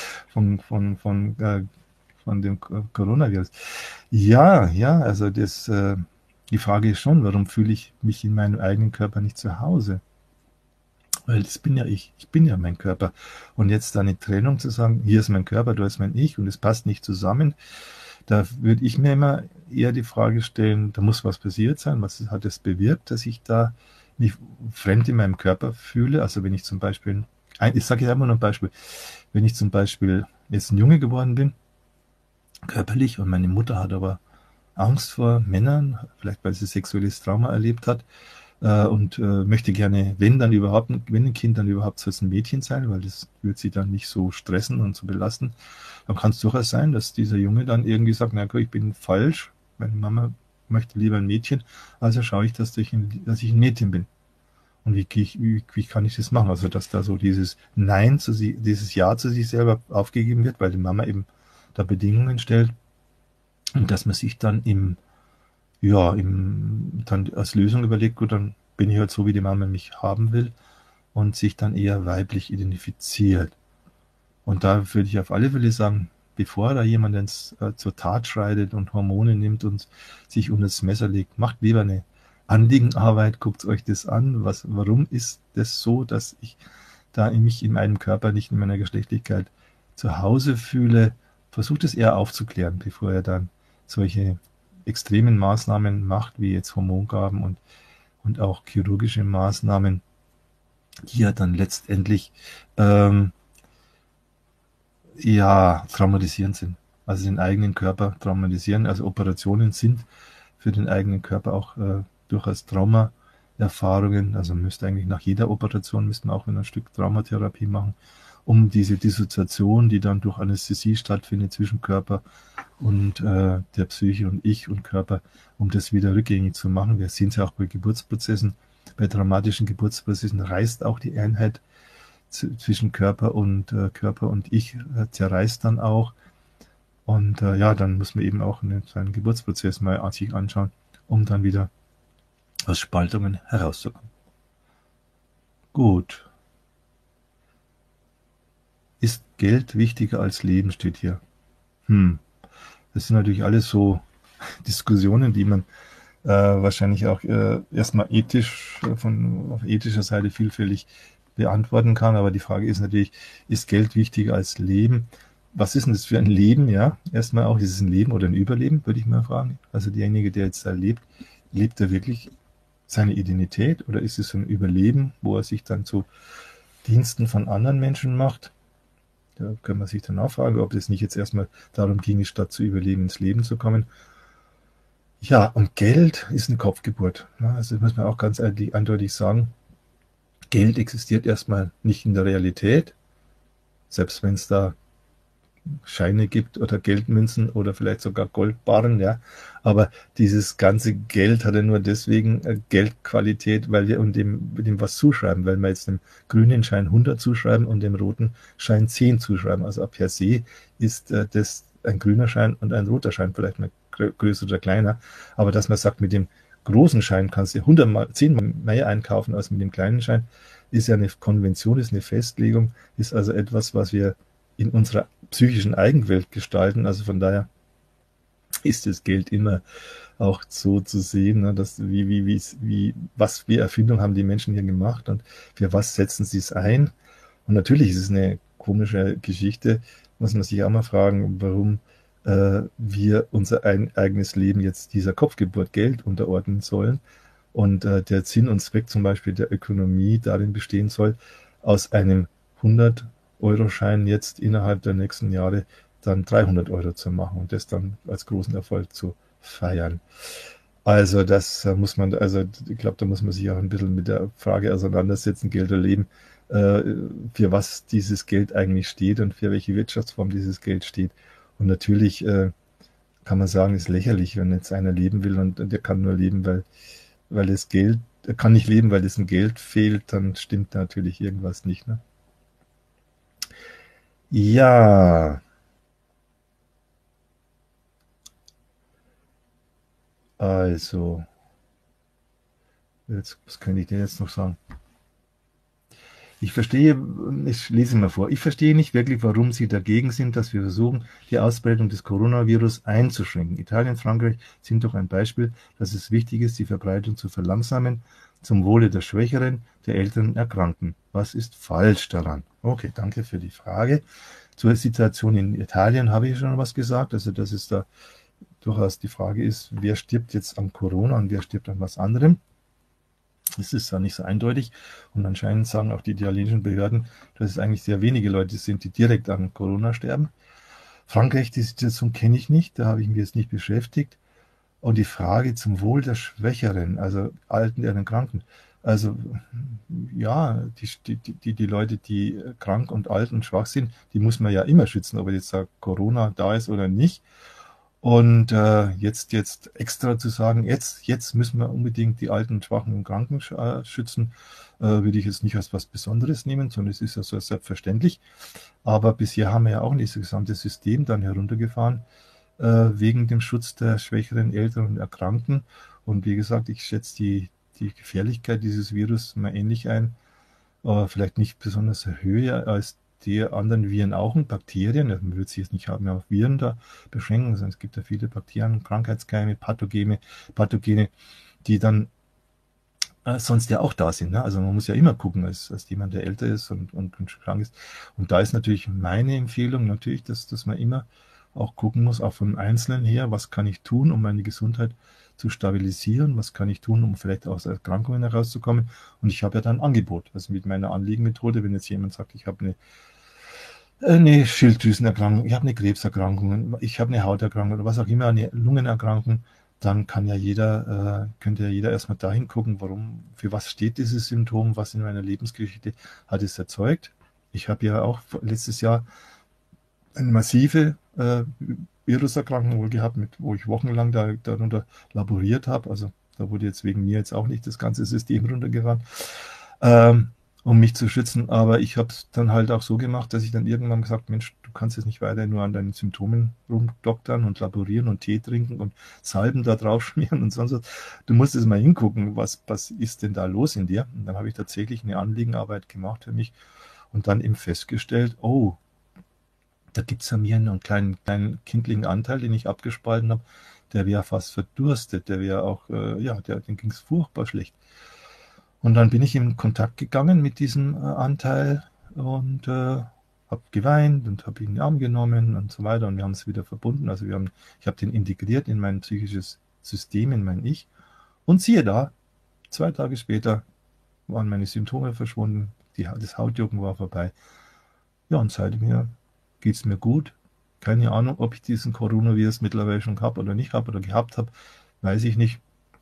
von dem Coronavirus. Ja, also die Frage ist schon, warum fühle ich mich in meinem eigenen Körper nicht zu Hause? Weil das bin ja ich bin ja mein Körper. Und jetzt da eine Trennung zu sagen, hier ist mein Körper, da ist mein Ich und es passt nicht zusammen, da würde ich mir immer eher die Frage stellen, da muss was passiert sein, was hat es bewirkt, dass ich da mich fremd in meinem Körper fühle. Also wenn ich zum Beispiel, ich sage jetzt einfach nur ein Beispiel, wenn ich zum Beispiel jetzt ein Junge geworden bin, körperlich, und meine Mutter hat aber Angst vor Männern, vielleicht weil sie sexuelles Trauma erlebt hat, und möchte gerne, wenn ein Kind dann überhaupt soll es ein Mädchen sein, weil das wird sie dann nicht so stressen und so belasten, dann kann es durchaus sein, dass dieser Junge dann irgendwie sagt, na gut, ich bin falsch, meine Mama möchte lieber ein Mädchen, also schaue ich, dass ich ein Mädchen bin. Und wie kann ich das machen? Also, dass da so dieses Nein dieses Ja zu sich selber aufgegeben wird, weil die Mama eben da Bedingungen stellt, und dass man sich dann dann als Lösung überlegt, gut, dann bin ich halt so, wie die Mama mich haben will, und sich dann eher weiblich identifiziert. Und da würde ich auf alle Fälle sagen, bevor da jemand zur Tat schreitet und Hormone nimmt und sich unter das Messer legt, macht lieber eine Anliegenarbeit, guckt euch das an, warum ist das so, dass ich da mich in meinem Körper nicht in meiner Geschlechtlichkeit zu Hause fühle. Versucht es eher aufzuklären, bevor er dann solche extremen Maßnahmen macht, wie jetzt Hormongaben und auch chirurgische Maßnahmen, die ja dann letztendlich traumatisierend sind. Also den eigenen Körper traumatisieren. Also Operationen sind für den eigenen Körper auch durchaus Traumaerfahrungen. Also müsste eigentlich nach jeder Operation müsste man auch ein Stück Traumatherapie machen, um diese Dissoziation, die dann durch Anästhesie stattfindet zwischen Körper und der Psyche und Ich und Körper, um das wieder rückgängig zu machen. Wir sehen es ja auch bei Geburtsprozessen. Bei traumatischen Geburtsprozessen reißt auch die Einheit zwischen Körper und Ich zerreißt dann auch. Und dann muss man eben auch seinen Geburtsprozess mal sich anschauen, um dann wieder aus Spaltungen herauszukommen. Gut. Ist Geld wichtiger als Leben, steht hier. Das sind natürlich alles so Diskussionen, die man wahrscheinlich auch erstmal auf ethischer Seite vielfältig beantworten kann. Aber die Frage ist natürlich, ist Geld wichtiger als Leben? Was ist denn das für ein Leben? Ja, erstmal auch, ist es ein Leben oder ein Überleben, würde ich mal fragen. Also derjenige, der jetzt da lebt, lebt er wirklich seine Identität, oder ist es so ein Überleben, wo er sich dann zu Diensten von anderen Menschen macht? Da kann man sich dann auch fragen, ob es nicht jetzt erstmal darum ginge, statt zu überleben, ins Leben zu kommen. Ja, und Geld ist eine Kopfgeburt. Also das muss man auch ganz eindeutig sagen. Geld existiert erstmal nicht in der Realität, selbst wenn es da Scheine gibt oder Geldmünzen oder vielleicht sogar Goldbarren, ja. Aber dieses ganze Geld hat ja nur deswegen Geldqualität, weil wir dem was zuschreiben, weil wir jetzt dem grünen Schein 100 zuschreiben und dem roten Schein 10 zuschreiben. Also per se ist das ein grüner Schein und ein roter Schein, vielleicht mal größer oder kleiner. Aber dass man sagt, mit dem großen Schein kannst du 10 Mal mehr einkaufen als mit dem kleinen Schein, ist ja eine Konvention, ist eine Festlegung, ist also etwas, was wir in unserer psychischen Eigenwelt gestalten. Also von daher ist das Geld immer auch so zu sehen, ne, dass was für Erfindungen haben die Menschen hier gemacht und für was setzen sie es ein. Und natürlich ist es eine komische Geschichte, muss man sich auch mal fragen, warum wir unser eigenes Leben jetzt dieser Kopfgeburt Geld unterordnen sollen. Und der Sinn und Zweck zum Beispiel der Ökonomie darin bestehen soll, aus einem 100-Euro-Schein jetzt innerhalb der nächsten Jahre dann 300 Euro zu machen und das dann als großen Erfolg zu feiern. Also ich glaube, da muss man sich auch ein bisschen mit der Frage auseinandersetzen, Geld oder Leben, für was dieses Geld eigentlich steht und für welche Wirtschaftsform dieses Geld steht. Und natürlich kann man sagen, ist lächerlich, wenn jetzt einer leben will und der kann nur leben, weil weil das Geld, er kann nicht leben, weil es ein Geld fehlt, dann stimmt natürlich irgendwas nicht. Ne? Ja, also, jetzt, was könnte ich dir jetzt noch sagen? Ich verstehe, ich lese mal vor, ich verstehe nicht wirklich, warum Sie dagegen sind, dass wir versuchen, die Ausbreitung des Coronavirus einzuschränken. Italien und Frankreich sind doch ein Beispiel, dass es wichtig ist, die Verbreitung zu verlangsamen, zum Wohle der Schwächeren, der älteren Erkrankten. Was ist falsch daran? Okay, danke für die Frage. Zur Situation in Italien habe ich schon was gesagt, also dass es da durchaus die Frage ist, wer stirbt jetzt an Corona und wer stirbt an was anderem. Das ist ja nicht so eindeutig. Und anscheinend sagen auch die italienischen Behörden, dass es eigentlich sehr wenige Leute sind, die direkt an Corona sterben. Frankreich, die Situation kenne ich nicht, da habe ich mich jetzt nicht beschäftigt. Und die Frage zum Wohl der Schwächeren, also Alten, deren Kranken. Also ja, die Leute, die krank und alt und schwach sind, die muss man ja immer schützen, ob jetzt da Corona da ist oder nicht. Und jetzt extra zu sagen, jetzt müssen wir unbedingt die Alten, Schwachen und Kranken schützen, würde ich jetzt nicht als was Besonderes nehmen, sondern es ist ja so selbstverständlich. Aber bisher haben wir ja auch nicht das gesamte System dann heruntergefahren, wegen dem Schutz der Schwächeren, Älteren und Erkrankten. Und wie gesagt, ich schätze die Gefährlichkeit dieses Virus mal ähnlich ein, vielleicht nicht besonders höher als die anderen Viren auch und Bakterien. Man wird sich jetzt nicht mehr auf Viren da beschränken, sondern es gibt ja viele Bakterien, Krankheitskeime, Pathogene, die dann sonst ja auch da sind. Ne? Also man muss ja immer gucken, als jemand, der älter ist und krank ist. Und da ist natürlich meine Empfehlung natürlich, dass man immer auch gucken muss, auch vom Einzelnen her, was kann ich tun, um meine Gesundheit zu stabilisieren, was kann ich tun, um vielleicht aus Erkrankungen herauszukommen. Und ich habe ja dann ein Angebot. Also mit meiner Anliegenmethode, wenn jetzt jemand sagt, ich habe eine Schilddrüsenerkrankung, ich habe eine Krebserkrankung, ich habe eine Hauterkrankung oder was auch immer, eine Lungenerkrankung, dann kann ja jeder, könnte ja jeder erstmal dahin gucken, warum, für was steht dieses Symptom, was in meiner Lebensgeschichte hat es erzeugt. Ich habe ja auch letztes Jahr eine massive Viruserkrankung wohl gehabt, wo ich wochenlang darunter laboriert habe. Also da wurde jetzt wegen mir jetzt auch nicht das ganze System runtergefahren, um mich zu schützen. Aber ich habe es dann halt auch so gemacht, dass ich dann irgendwann gesagt, Mensch, du kannst jetzt nicht weiter nur an deinen Symptomen rumdoktern und laborieren und Tee trinken und Salben da drauf schmieren und sonst was. Du musst jetzt mal hingucken, was ist denn da los in dir? Und dann habe ich tatsächlich eine Anliegenarbeit gemacht für mich und dann eben festgestellt, oh, da gibt es an mir einen kleinen kindlichen Anteil, den ich abgespalten habe, der wäre fast verdurstet, der wäre auch, ja, dem ging es furchtbar schlecht. Und dann bin ich in Kontakt gegangen mit diesem Anteil und habe geweint und habe ihn in den Arm genommen und so weiter und wir haben es wieder verbunden. Also ich habe den integriert in mein psychisches System, in mein Ich. Und siehe da, 2 Tage später waren meine Symptome verschwunden, das Hautjucken war vorbei. Ja, und seitdem geht es mir gut. Keine Ahnung, ob ich diesen Coronavirus mittlerweile schon gehabt oder nicht habe oder gehabt habe, weiß ich nicht.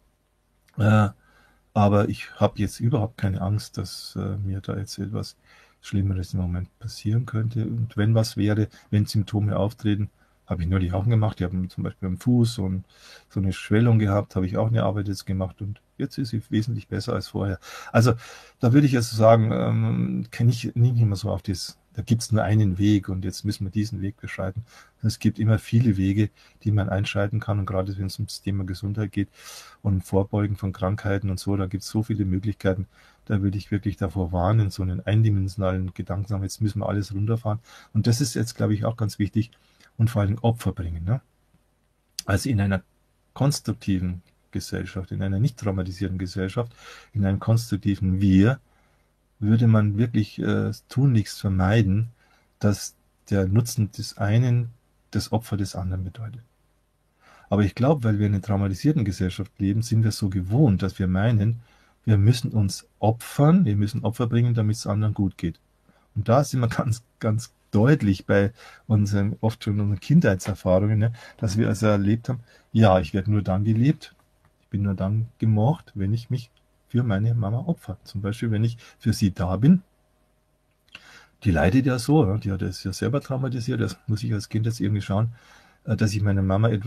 Aber ich habe jetzt überhaupt keine Angst, dass mir da jetzt etwas Schlimmeres im Moment passieren könnte. Und wenn was wäre, wenn Symptome auftreten, habe ich neulich auch gemacht. Ich habe zum Beispiel am Fuß so eine Schwellung gehabt, habe ich auch eine Arbeit jetzt gemacht und jetzt ist sie wesentlich besser als vorher. Also da würde ich also sagen, kenne ich nicht immer so auf das, da gibt es nur einen Weg und jetzt müssen wir diesen Weg beschreiten. Es gibt immer viele Wege, die man einschreiten kann und gerade wenn es ums Thema Gesundheit geht und Vorbeugen von Krankheiten und so, da gibt es so viele Möglichkeiten. Da würde ich wirklich davor warnen, so einen eindimensionalen Gedanken sagen, jetzt müssen wir alles runterfahren. Und das ist jetzt, glaube ich, auch ganz wichtig und vor allem Opfer bringen. Ne? Also in einer konstruktiven Gesellschaft, in einer nicht traumatisierten Gesellschaft, in einem konstruktiven Wir, würde man wirklich tunlichst vermeiden, dass der Nutzen des einen das Opfer des anderen bedeutet. Aber ich glaube, weil wir in einer traumatisierten Gesellschaft leben, sind wir so gewohnt, dass wir meinen, wir müssen uns opfern, wir müssen Opfer bringen, damit es anderen gut geht. Und da sind wir ganz, ganz deutlich bei unseren, oft schon unseren Kindheitserfahrungen, ne, dass wir also erlebt haben, ja, ich werde nur dann geliebt, ich bin nur dann gemocht, wenn ich mich für meine Mama opfer. Zum Beispiel, wenn ich für sie da bin. Die leidet ja so, die hat es ja selber traumatisiert, das muss ich als Kind jetzt irgendwie schauen, dass ich meiner Mama etwas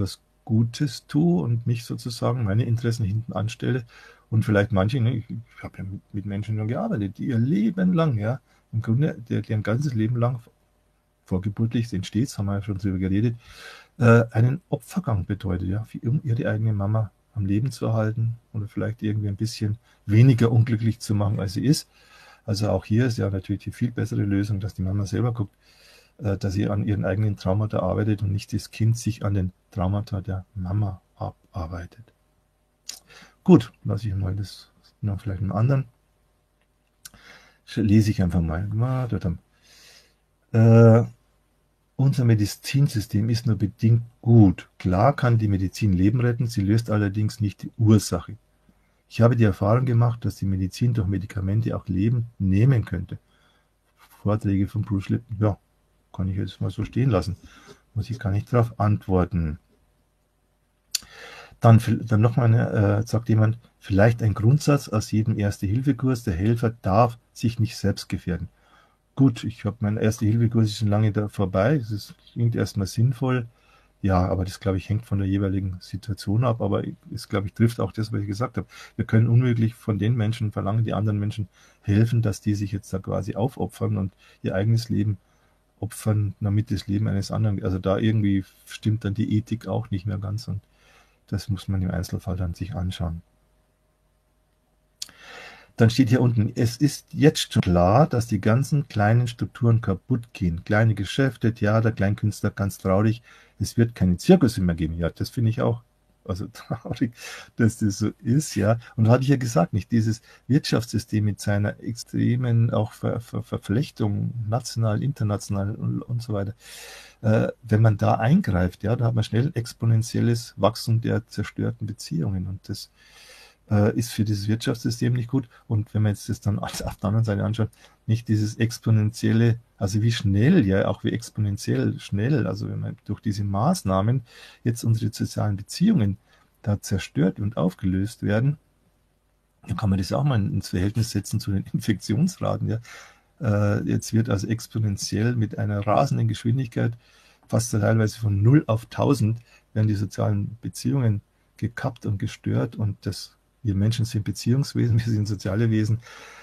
Gutes tue und mich sozusagen, meine Interessen hinten anstelle und vielleicht manche, ne, ich habe ja mit Menschen schon gearbeitet, die ihr Leben lang, ja, im Grunde deren ganzes Leben lang, vorgeburtlich entsteht, haben wir ja schon drüber geredet, einen Opfergang bedeutet, ja, um ihre eigene Mama am Leben zu erhalten oder vielleicht irgendwie ein bisschen weniger unglücklich zu machen, als sie ist. Also auch hier ist ja natürlich die viel bessere Lösung, dass die Mama selber guckt, dass sie an ihren eigenen Traumata arbeitet und nicht das Kind sich an den Traumata der Mama abarbeitet. Gut, lasse ich mal das noch vielleicht einen anderen. Lese ich einfach mal. Unser Medizinsystem ist nur bedingt gut. Klar kann die Medizin Leben retten, sie löst allerdings nicht die Ursache. Ich habe die Erfahrung gemacht, dass die Medizin durch Medikamente auch Leben nehmen könnte. Vorträge von Bruce Lipton, ja, kann ich jetzt mal so stehen lassen. Muss ich gar nicht darauf antworten. Dann nochmal, sagt jemand, vielleicht ein Grundsatz aus jedem Erste-Hilfe-Kurs, der Helfer darf sich nicht selbst gefährden. Gut, ich habe meinen Erste-Hilfe-Kurs schon lange da vorbei, es klingt erstmal sinnvoll, ja, aber das, glaube ich, hängt von der jeweiligen Situation ab, aber es, glaube ich, trifft auch das, was ich gesagt habe. Wir können unmöglich von den Menschen verlangen, die anderen Menschen helfen, dass die sich jetzt da quasi aufopfern und ihr eigenes Leben opfern, damit das Leben eines anderen, also da irgendwie stimmt dann die Ethik auch nicht mehr ganz und das muss man im Einzelfall dann sich anschauen. Dann steht hier unten, es ist jetzt schon klar, dass die ganzen kleinen Strukturen kaputt gehen. Kleine Geschäfte, Theater, Kleinkünstler, ganz traurig. Es wird keine Zirkus mehr geben. Ja, das finde ich auch. Also traurig, dass das so ist, ja. Und da hatte ich ja gesagt, nicht dieses Wirtschaftssystem mit seiner extremen auch Verflechtung, national, international und so weiter. Wenn man da eingreift, ja, da hat man schnell ein exponentielles Wachstum der zerstörten Beziehungen. Und das ist für dieses Wirtschaftssystem nicht gut. Und wenn man jetzt das dann auf der anderen Seite anschaut, nicht dieses exponentielle, also wie schnell, ja, auch wie exponentiell schnell, also wenn man durch diese Maßnahmen jetzt unsere sozialen Beziehungen da zerstört und aufgelöst werden, dann kann man das auch mal ins Verhältnis setzen zu den Infektionsraten, ja. Jetzt wird also exponentiell mit einer rasenden Geschwindigkeit, fast teilweise von 0 auf 1000, werden die sozialen Beziehungen gekappt und gestört und wir Menschen sind Beziehungswesen, wir sind soziale Wesen,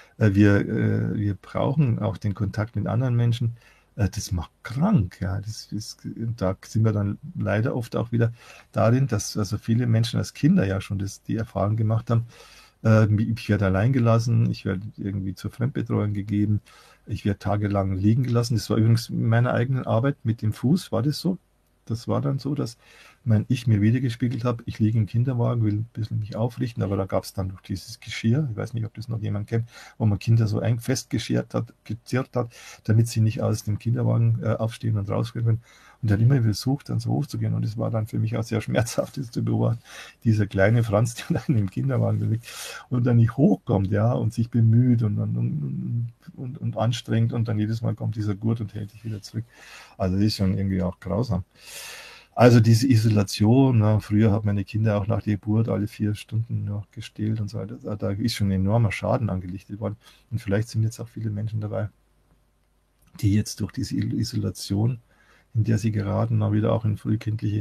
wir brauchen auch den Kontakt mit anderen Menschen. Das macht krank, ja. Da sind wir dann leider oft auch wieder darin, dass also viele Menschen als Kinder ja schon die Erfahrung gemacht haben, ich werde allein gelassen, ich werde irgendwie zur Fremdbetreuung gegeben, ich werde tagelang liegen gelassen. Das war übrigens in meiner eigenen Arbeit mit dem Fuß, war das so. Das war dann so, dass ich mir wiedergespiegelt habe, ich liege im Kinderwagen, will ein bisschen mich aufrichten, aber da gab es dann noch dieses Geschirr, ich weiß nicht, ob das noch jemand kennt, wo man Kinder so festgeschirrt hat, gezirrt hat, damit sie nicht aus dem Kinderwagen aufstehen und rausgehen können. Und dann immer versucht, dann so hochzugehen. Und es war dann für mich auch sehr schmerzhaft, das zu beobachten. Dieser kleine Franz, der dann im Kinderwagen bewegt und dann nicht hochkommt, ja, und sich bemüht und anstrengt und dann jedes Mal kommt dieser Gurt und hält dich wieder zurück. Also das ist schon irgendwie auch grausam. Also diese Isolation, na, früher hat meine Kinder auch nach der Geburt alle 4 Stunden noch gestillt und so weiter. Da ist schon ein enormer Schaden angerichtet worden. Und vielleicht sind jetzt auch viele Menschen dabei, die jetzt durch diese Isolation, in der sie geraten, mal wieder auch in frühkindliche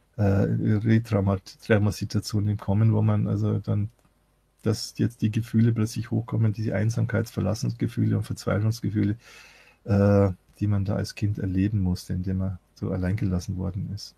Retraumasituationen kommen, wo man also dann, dass jetzt die Gefühle plötzlich hochkommen, diese Einsamkeitsverlassensgefühle und Verzweiflungsgefühle, die man da als Kind erleben musste, indem man so alleingelassen worden ist.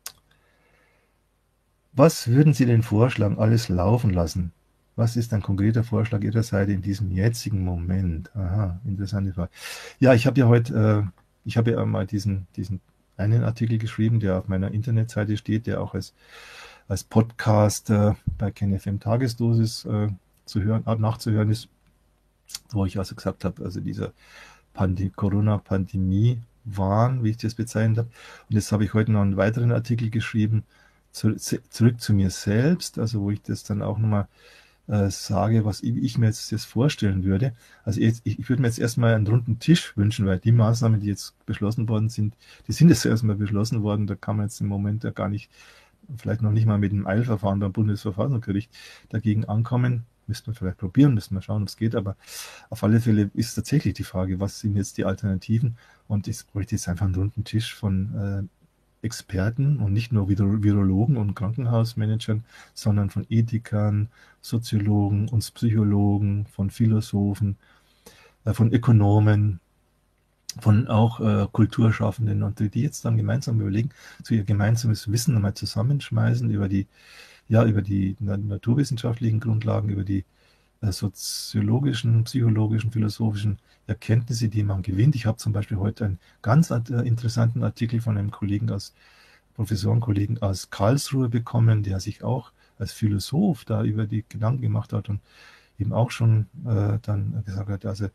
Was würden Sie denn vorschlagen, alles laufen lassen? Was ist ein konkreter Vorschlag Ihrer Seite in diesem jetzigen Moment? Aha, interessante Frage. Ja, ich habe ja mal diesen einen Artikel geschrieben, der auf meiner Internetseite steht, der auch als Podcast bei KenFM Tagesdosis nachzuhören ist, wo ich also gesagt habe, also dieser Corona-Pandemie Wahn, wie ich das bezeichnet habe. Und jetzt habe ich heute noch einen weiteren Artikel geschrieben, zurück zu mir selbst, also wo ich das dann auch nochmal sage, was ich mir jetzt vorstellen würde. Also ich würde mir jetzt erstmal einen runden Tisch wünschen, weil die Maßnahmen, die jetzt beschlossen worden sind, die sind jetzt erstmal beschlossen worden, da kann man jetzt im Moment ja gar nicht, vielleicht noch nicht mal mit einem Eilverfahren beim Bundesverfassungsgericht dagegen ankommen. Müsste man vielleicht probieren, müsste man schauen, ob es geht, aber auf alle Fälle ist tatsächlich die Frage, was sind jetzt die Alternativen? Und ich bräuchte jetzt einfach einen runden Tisch von Experten und nicht nur Virologen und Krankenhausmanagern, sondern von Ethikern, Soziologen und Psychologen, von Philosophen, von Ökonomen, von auch Kulturschaffenden und die jetzt dann gemeinsam überlegen, so ihr gemeinsames Wissen einmal zusammenschmeißen über die naturwissenschaftlichen Grundlagen, über die soziologischen, psychologischen, philosophischen Erkenntnisse, die man gewinnt. Ich habe zum Beispiel heute einen ganz interessanten Artikel von einem Professorenkollegen aus Karlsruhe bekommen, der sich auch als Philosoph da über die Gedanken gemacht hat und eben auch schon dann gesagt hat, also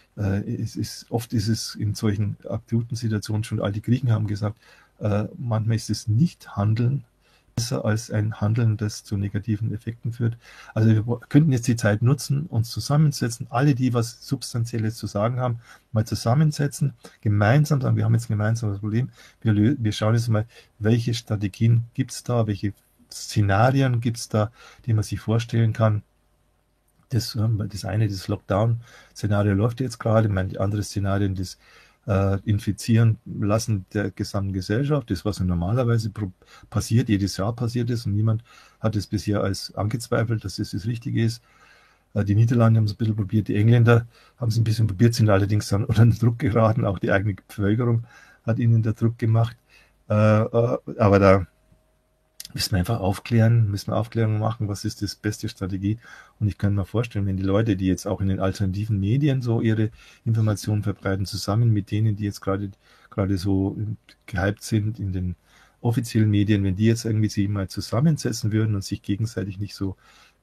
oft ist es in solchen akuten Situationen schon, all die Griechen haben gesagt, manchmal ist es Nicht-Handeln besser als ein Handeln, das zu negativen Effekten führt. Also wir könnten jetzt die Zeit nutzen, uns zusammensetzen, alle, die was Substanzielles zu sagen haben, mal zusammensetzen, gemeinsam sagen, wir haben jetzt ein gemeinsames Problem, wir schauen jetzt mal, welche Strategien gibt es da, welche Szenarien gibt es da, die man sich vorstellen kann. Das eine, das Lockdown-Szenario läuft jetzt gerade, die andere Szenarien, das Infizieren lassen der gesamten Gesellschaft, das was ja normalerweise passiert, jedes Jahr passiert ist und niemand hat es bisher als angezweifelt, dass das Richtige ist. Die Niederlande haben es ein bisschen probiert, die Engländer haben es ein bisschen probiert, sind allerdings dann unter den Druck geraten, auch die eigene Bevölkerung hat ihnen der Druck gemacht. Aber da müssen wir einfach Aufklärung machen, was ist das beste Strategie. Und ich kann mir vorstellen, wenn die Leute, die jetzt auch in den alternativen Medien so ihre Informationen verbreiten, zusammen mit denen, die jetzt gerade so gehypt sind in den offiziellen Medien, wenn die jetzt irgendwie sich mal zusammensetzen würden und sich gegenseitig nicht so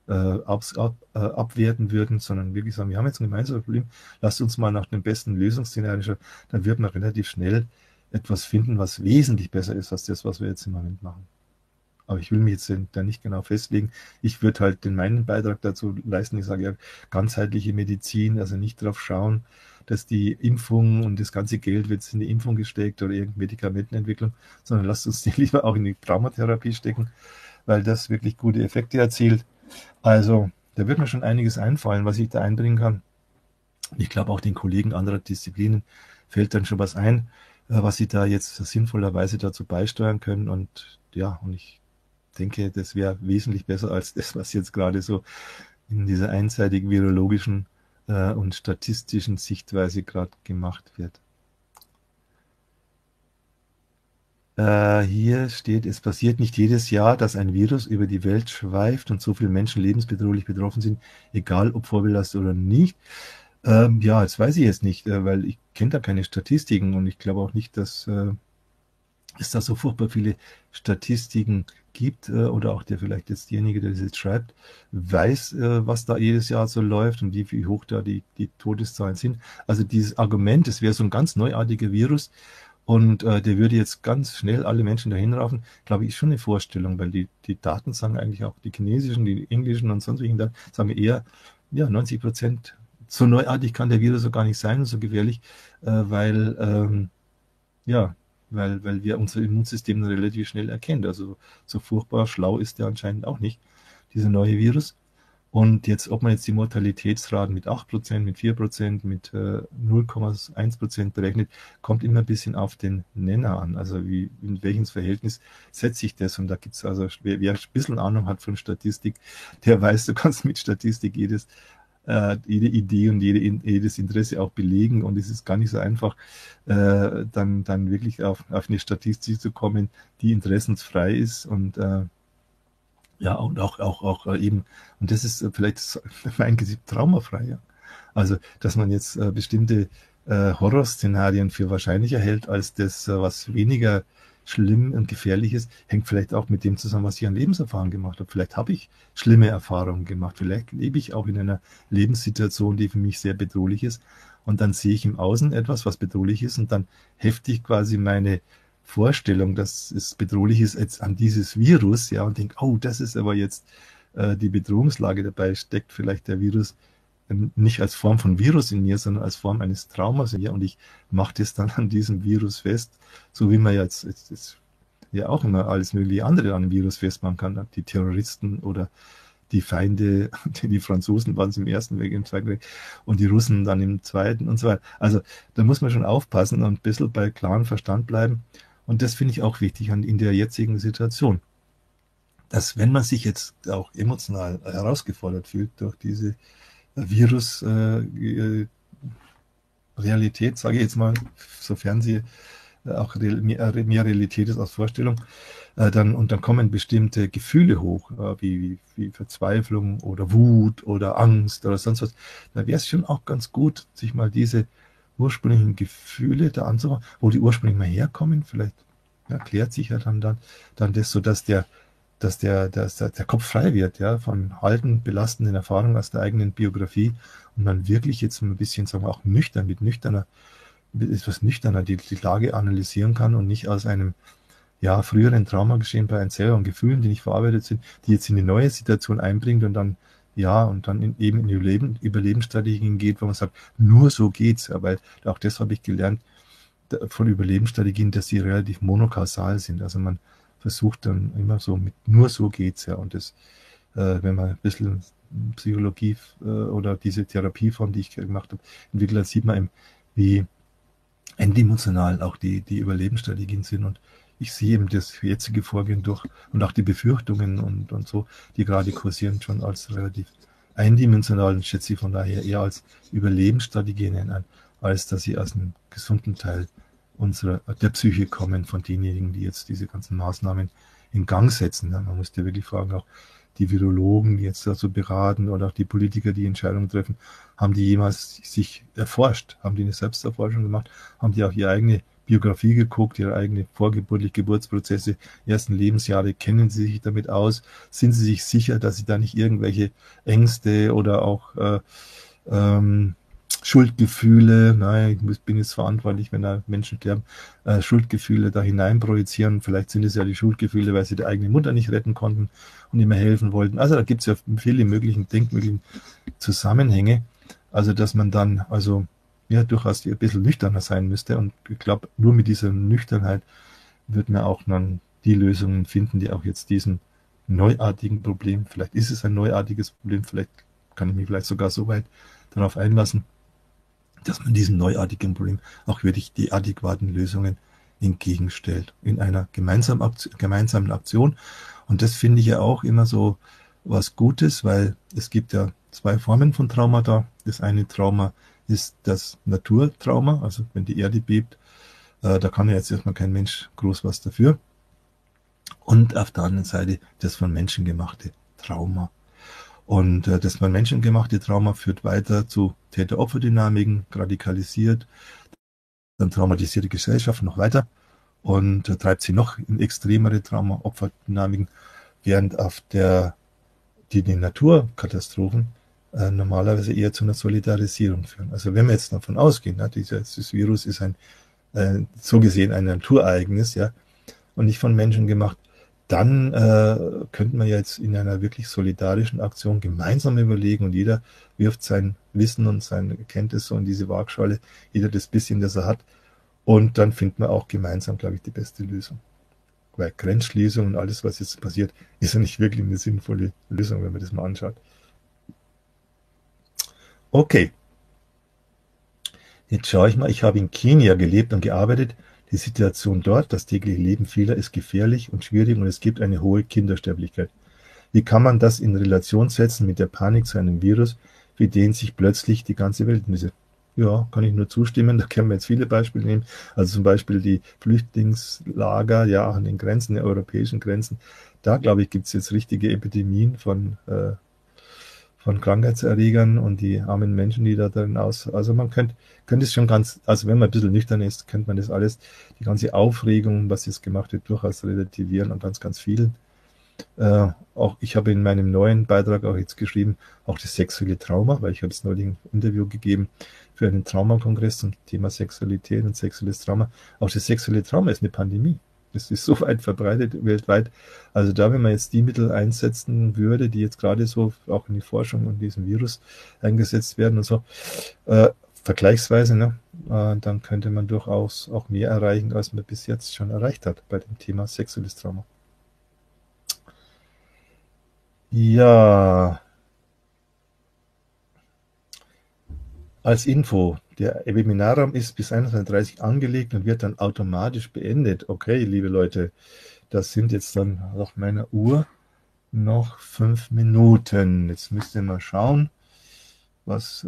abwerten würden, sondern wirklich sagen, wir haben jetzt ein gemeinsames Problem, lasst uns mal nach dem besten Lösungsszenario schauen, dann wird man relativ schnell etwas finden, was wesentlich besser ist als das, was wir jetzt im Moment machen. Aber ich will mich jetzt da nicht genau festlegen. Ich würde halt meinen Beitrag dazu leisten. Ich sage ja, ganzheitliche Medizin, also nicht darauf schauen, dass die Impfung und das ganze Geld wird in die Impfung gesteckt oder irgendeine Medikamentenentwicklung, sondern lasst uns die lieber auch in die Traumatherapie stecken, weil das wirklich gute Effekte erzielt. Also, da wird mir schon einiges einfallen, was ich da einbringen kann. Ich glaube, auch den Kollegen anderer Disziplinen fällt dann schon was ein, was sie da jetzt sinnvollerweise dazu beisteuern können. Und ja, und ich denke, das wäre wesentlich besser als das, was jetzt gerade so in dieser einseitigen virologischen und statistischen Sichtweise gerade gemacht wird. Hier steht, es passiert nicht jedes Jahr, dass ein Virus über die Welt schweift und so viele Menschen lebensbedrohlich betroffen sind, egal ob vorbelastet oder nicht. Ja, das weiß ich jetzt nicht, weil ich kenne da keine Statistiken und ich glaube auch nicht, dass es da so furchtbar viele Statistiken gibt oder auch vielleicht jetzt derjenige, der das jetzt schreibt, weiß, was da jedes Jahr so läuft und wie hoch da die Todeszahlen sind. Also dieses Argument, es wäre so ein ganz neuartiger Virus und der würde jetzt ganz schnell alle Menschen dahin raufen, glaube ich, ist schon eine Vorstellung, weil die Daten sagen eigentlich auch, die chinesischen, die englischen und sonst welchen Daten sagen eher, ja, 90%, so neuartig kann der Virus so gar nicht sein und so gefährlich, weil wir unser Immunsystem relativ schnell erkennen. Also so furchtbar schlau ist der anscheinend auch nicht, dieser neue Virus. Und jetzt, ob man jetzt die Mortalitätsraten mit 8%, mit 4%, mit 0,1% berechnet, kommt immer ein bisschen auf den Nenner an. Also in welches Verhältnis setzt sich das? Und da gibt es also, wer ein bisschen Ahnung hat von Statistik, der weiß, du kannst mit Statistik jede Idee und jedes Interesse auch belegen. Und es ist gar nicht so einfach, dann wirklich auf eine Statistik zu kommen, die interessensfrei ist und ja, und auch eben, und das ist vielleicht mein Gesicht traumafrei, ja. Also, dass man jetzt bestimmte Horrorszenarien für wahrscheinlicher hält als das, was weniger schlimm und gefährlich ist, hängt vielleicht auch mit dem zusammen, was ich an Lebenserfahrung gemacht habe. Vielleicht habe ich schlimme Erfahrungen gemacht. Vielleicht lebe ich auch in einer Lebenssituation, die für mich sehr bedrohlich ist. Und dann sehe ich im Außen etwas, was bedrohlich ist, und dann hefte ich quasi meine Vorstellung, dass es bedrohlich ist, jetzt an dieses Virus, ja, und denke, oh, das ist aber jetzt die Bedrohungslage. Dabei steckt vielleicht der Virus nicht als Form von Virus in mir, sondern als Form eines Traumas in mir, und ich mache das dann an diesem Virus fest, so wie man jetzt ja auch immer alles mögliche andere an dem Virus festmachen kann, die Terroristen oder die Feinde, die Franzosen waren es im Ersten Weltkrieg, im Zweiten Weltkrieg und die Russen dann im Zweiten und so weiter. Also da muss man schon aufpassen und ein bisschen bei klarem Verstand bleiben. Und das finde ich auch wichtig in der jetzigen Situation, dass wenn man sich jetzt auch emotional herausgefordert fühlt durch diese Virus-Realität, sage ich jetzt mal, sofern sie auch mehr Realität ist als Vorstellung, dann kommen bestimmte Gefühle hoch, wie Verzweiflung oder Wut oder Angst oder sonst was. Da wäre es schon auch ganz gut, sich mal diese ursprünglichen Gefühle da anzumachen, wo die ursprünglich mal herkommen. Vielleicht erklärt sich ja dann das so, dass der Kopf frei wird, ja, von alten, belastenden Erfahrungen aus der eigenen Biografie und man wirklich jetzt ein bisschen, sagen wir, auch etwas nüchterner die Lage analysieren kann und nicht aus einem früheren Trauma geschehen bei einem selber und Gefühlen, die nicht verarbeitet sind, die jetzt in die neue Situation einbringt und dann eben in die Überlebensstrategien geht, wo man sagt, nur so geht's. Aber auch das habe ich gelernt von Überlebensstrategien, dass sie relativ monokausal sind. Also man versucht dann immer so mit nur so geht's, ja. Und das, wenn man ein bisschen Psychologie oder diese Therapieform, die ich gemacht habe, entwickelt hat, sieht man eben, wie eindimensional auch die Überlebensstrategien sind. Und ich sehe eben das jetzige Vorgehen durch und auch die Befürchtungen und so, die gerade kursieren, schon als relativ eindimensional und schätze ich von daher eher als Überlebensstrategien ein, als dass sie aus einem gesunden Teil der Psyche kommen von denjenigen, die jetzt diese ganzen Maßnahmen in Gang setzen. Man muss ja wirklich fragen, auch die Virologen, die jetzt dazu beraten oder auch die Politiker, die Entscheidungen treffen, haben die jemals sich erforscht? Haben die eine Selbsterforschung gemacht? Haben die auch ihre eigene Biografie geguckt, ihre eigene Geburtsprozesse, ersten Lebensjahre, kennen sie sich damit aus? Sind sie sich sicher, dass sie da nicht irgendwelche Ängste oder auch Schuldgefühle, nein, ich bin jetzt verantwortlich, wenn da Menschen sterben, Schuldgefühle da hinein projizieren. Vielleicht sind es ja die Schuldgefühle, weil sie die eigene Mutter nicht retten konnten und ihm helfen wollten. Also da gibt es ja viele denkmöglichen Zusammenhänge. Also dass man dann durchaus ein bisschen nüchterner sein müsste. Und ich glaube, nur mit dieser Nüchternheit wird man auch dann die Lösungen finden, die auch jetzt diesem neuartigen Problem, vielleicht ist es ein neuartiges Problem, vielleicht kann ich mich vielleicht sogar so weit darauf einlassen, dass man diesem neuartigen Problem auch wirklich die adäquaten Lösungen entgegenstellt in einer gemeinsamen Aktion. Und das finde ich ja auch immer so was Gutes, weil es gibt ja zwei Formen von Traumata. Das eine Trauma ist das Naturtrauma, also wenn die Erde bebt, da kann ja jetzt erstmal kein Mensch groß was dafür. Und auf der anderen Seite das von Menschen gemachte Trauma. Und das von Menschen gemachte Trauma führt weiter zu Täter-Opfer-Dynamiken, radikalisiert, dann traumatisiert die Gesellschaft noch weiter und treibt sie noch in extremere Trauma-Opfer-Dynamiken, während die Naturkatastrophen normalerweise eher zu einer Solidarisierung führen. Also wenn wir jetzt davon ausgehen, das Virus ist so gesehen ein Naturereignis, ja, und nicht von Menschen gemacht, dann könnte man jetzt in einer wirklich solidarischen Aktion gemeinsam überlegen und jeder wirft sein Wissen und seine Kenntnis so in diese Waagschale, jeder das bisschen, das er hat, und dann findet man auch gemeinsam, glaube ich, die beste Lösung. Weil Grenzschließung und alles, was jetzt passiert, ist ja nicht wirklich eine sinnvolle Lösung, wenn man das mal anschaut. Okay, jetzt schaue ich mal, ich habe in Kenia gelebt und gearbeitet. Die Situation dort, das tägliche Leben vieler ist gefährlich und schwierig und es gibt eine hohe Kindersterblichkeit. Wie kann man das in Relation setzen mit der Panik zu einem Virus, für den sich plötzlich die ganze Welt misse? Ja, kann ich nur zustimmen. Da können wir jetzt viele Beispiele nehmen. Also zum Beispiel die Flüchtlingslager, ja, an den Grenzen, den europäischen Grenzen. Da, glaube ich, gibt es jetzt richtige Epidemien von Krankheitserregern und die armen Menschen, die da drin also man könnte es schon also wenn man ein bisschen nüchtern ist, könnte man das alles, die ganze Aufregung, was jetzt gemacht wird, durchaus relativieren an ganz, ganz vielen. Auch ich habe in meinem neuen Beitrag auch jetzt geschrieben, auch das sexuelle Trauma, weil ich habe es neulich ein Interview gegeben für einen Traumakongress zum Thema Sexualität und sexuelles Trauma. Auch das sexuelle Trauma ist eine Pandemie. Das ist so weit verbreitet weltweit. Also da, wenn man jetzt die Mittel einsetzen würde, die jetzt gerade so auch in die Forschung und diesem Virus eingesetzt werden und so, vergleichsweise, ne, dann könnte man durchaus auch mehr erreichen, als man bis jetzt schon erreicht hat bei dem Thema sexuelles Trauma. Ja, als Info, Der Webinarraum ist bis 21:30 Uhr angelegt und wird dann automatisch beendet. Okay, liebe Leute, das sind jetzt dann nach meiner Uhr noch 5 Minuten. Jetzt müsst ihr mal schauen, was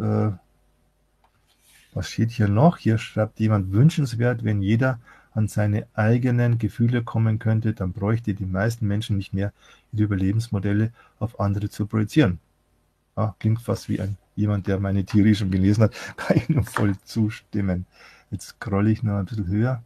steht hier noch? Hier schreibt jemand, wünschenswert, wenn jeder an seine eigenen Gefühle kommen könnte, dann bräuchte die meisten Menschen nicht mehr ihre Überlebensmodelle auf andere zu projizieren. Ah, klingt fast wie jemand, der meine Theorie schon gelesen hat. Kann ich nur voll zustimmen. Jetzt scrolle ich noch ein bisschen höher.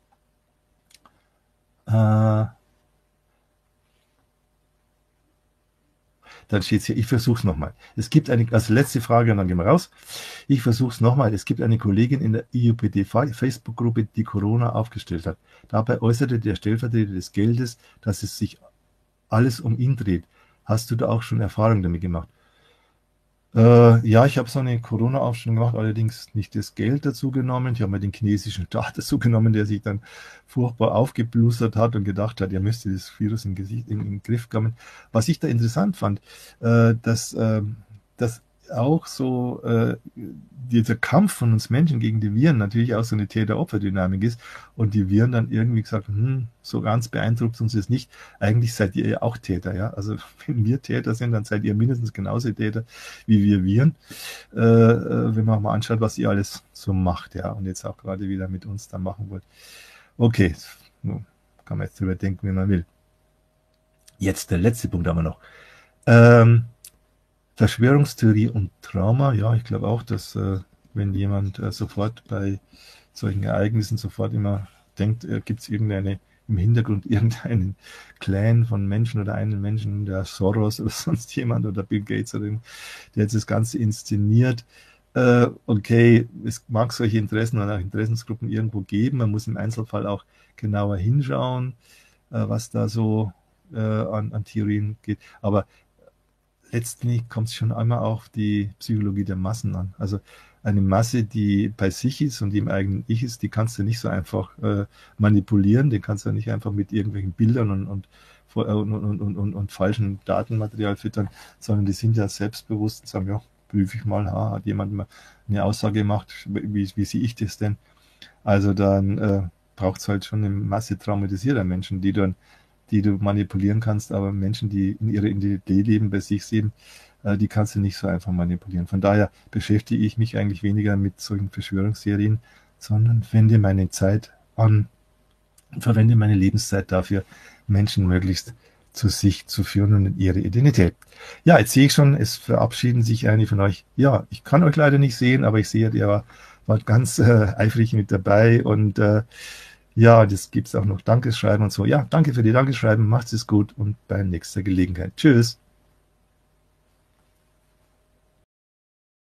Dann steht es hier, ich versuche es nochmal. Es gibt also letzte Frage und dann gehen wir raus. Ich versuche es nochmal. Es gibt eine Kollegin in der IUPD-Facebook-Gruppe, die Corona aufgestellt hat. Dabei äußerte der Stellvertreter des Geldes, dass es sich alles um ihn dreht. Hast du da auch schon Erfahrung damit gemacht? Ja, ich habe so eine Corona-Aufstellung gemacht, allerdings nicht das Geld dazu genommen. Ich habe mir den chinesischen Staat dazu genommen, der sich dann furchtbar aufgeblustert hat und gedacht hat, er müsste das Virus im Griff kommen. Was ich da interessant fand, dass auch so dieser Kampf von uns Menschen gegen die Viren natürlich auch so eine Täter-Opfer-Dynamik ist und die Viren dann irgendwie gesagt, so ganz beeindruckt uns das nicht. Eigentlich seid ihr ja auch Täter, ja. Also wenn wir Täter sind, dann seid ihr mindestens genauso Täter wie wir Viren. Wenn man mal anschaut, was ihr alles so macht, ja, und jetzt auch gerade wieder mit uns da machen wollt. Okay, kann man jetzt drüber denken, wie man will. Jetzt der letzte Punkt haben wir noch. Verschwörungstheorie und Trauma, ja, ich glaube auch, dass wenn jemand sofort bei solchen Ereignissen sofort immer denkt, gibt es im Hintergrund irgendeinen Clan von Menschen oder einen Menschen, der Soros oder sonst jemand oder Bill Gates oder der jetzt das Ganze inszeniert. Okay, es mag solche Interessen oder auch Interessensgruppen irgendwo geben, man muss im Einzelfall auch genauer hinschauen, was da so an Theorien geht, aber letztlich kommt es schon einmal auf die Psychologie der Massen an. Also eine Masse, die bei sich ist und die im eigenen Ich ist, die kannst du nicht so einfach manipulieren, die kannst du nicht einfach mit irgendwelchen Bildern und falschen Datenmaterial füttern, sondern die sind ja selbstbewusst und sagen, ja, prüfe ich mal, hat jemand mal eine Aussage gemacht, wie sehe ich das denn? Also dann braucht es halt schon eine Masse traumatisierter Menschen, die du manipulieren kannst, aber Menschen, die in ihrer Identität leben, bei sich sehen, die kannst du nicht so einfach manipulieren. Von daher beschäftige ich mich eigentlich weniger mit solchen Verschwörungsserien, sondern verwende meine Lebenszeit dafür, Menschen möglichst zu sich zu führen und in ihre Identität. Ja, jetzt sehe ich schon, es verabschieden sich einige von euch. Ja, ich kann euch leider nicht sehen, aber ich sehe, ihr wart ganz eifrig mit dabei und ja, das gibt es auch noch Dankeschreiben und so. Ja, danke für die Dankeschreiben, macht's es gut und bei nächster Gelegenheit. Tschüss.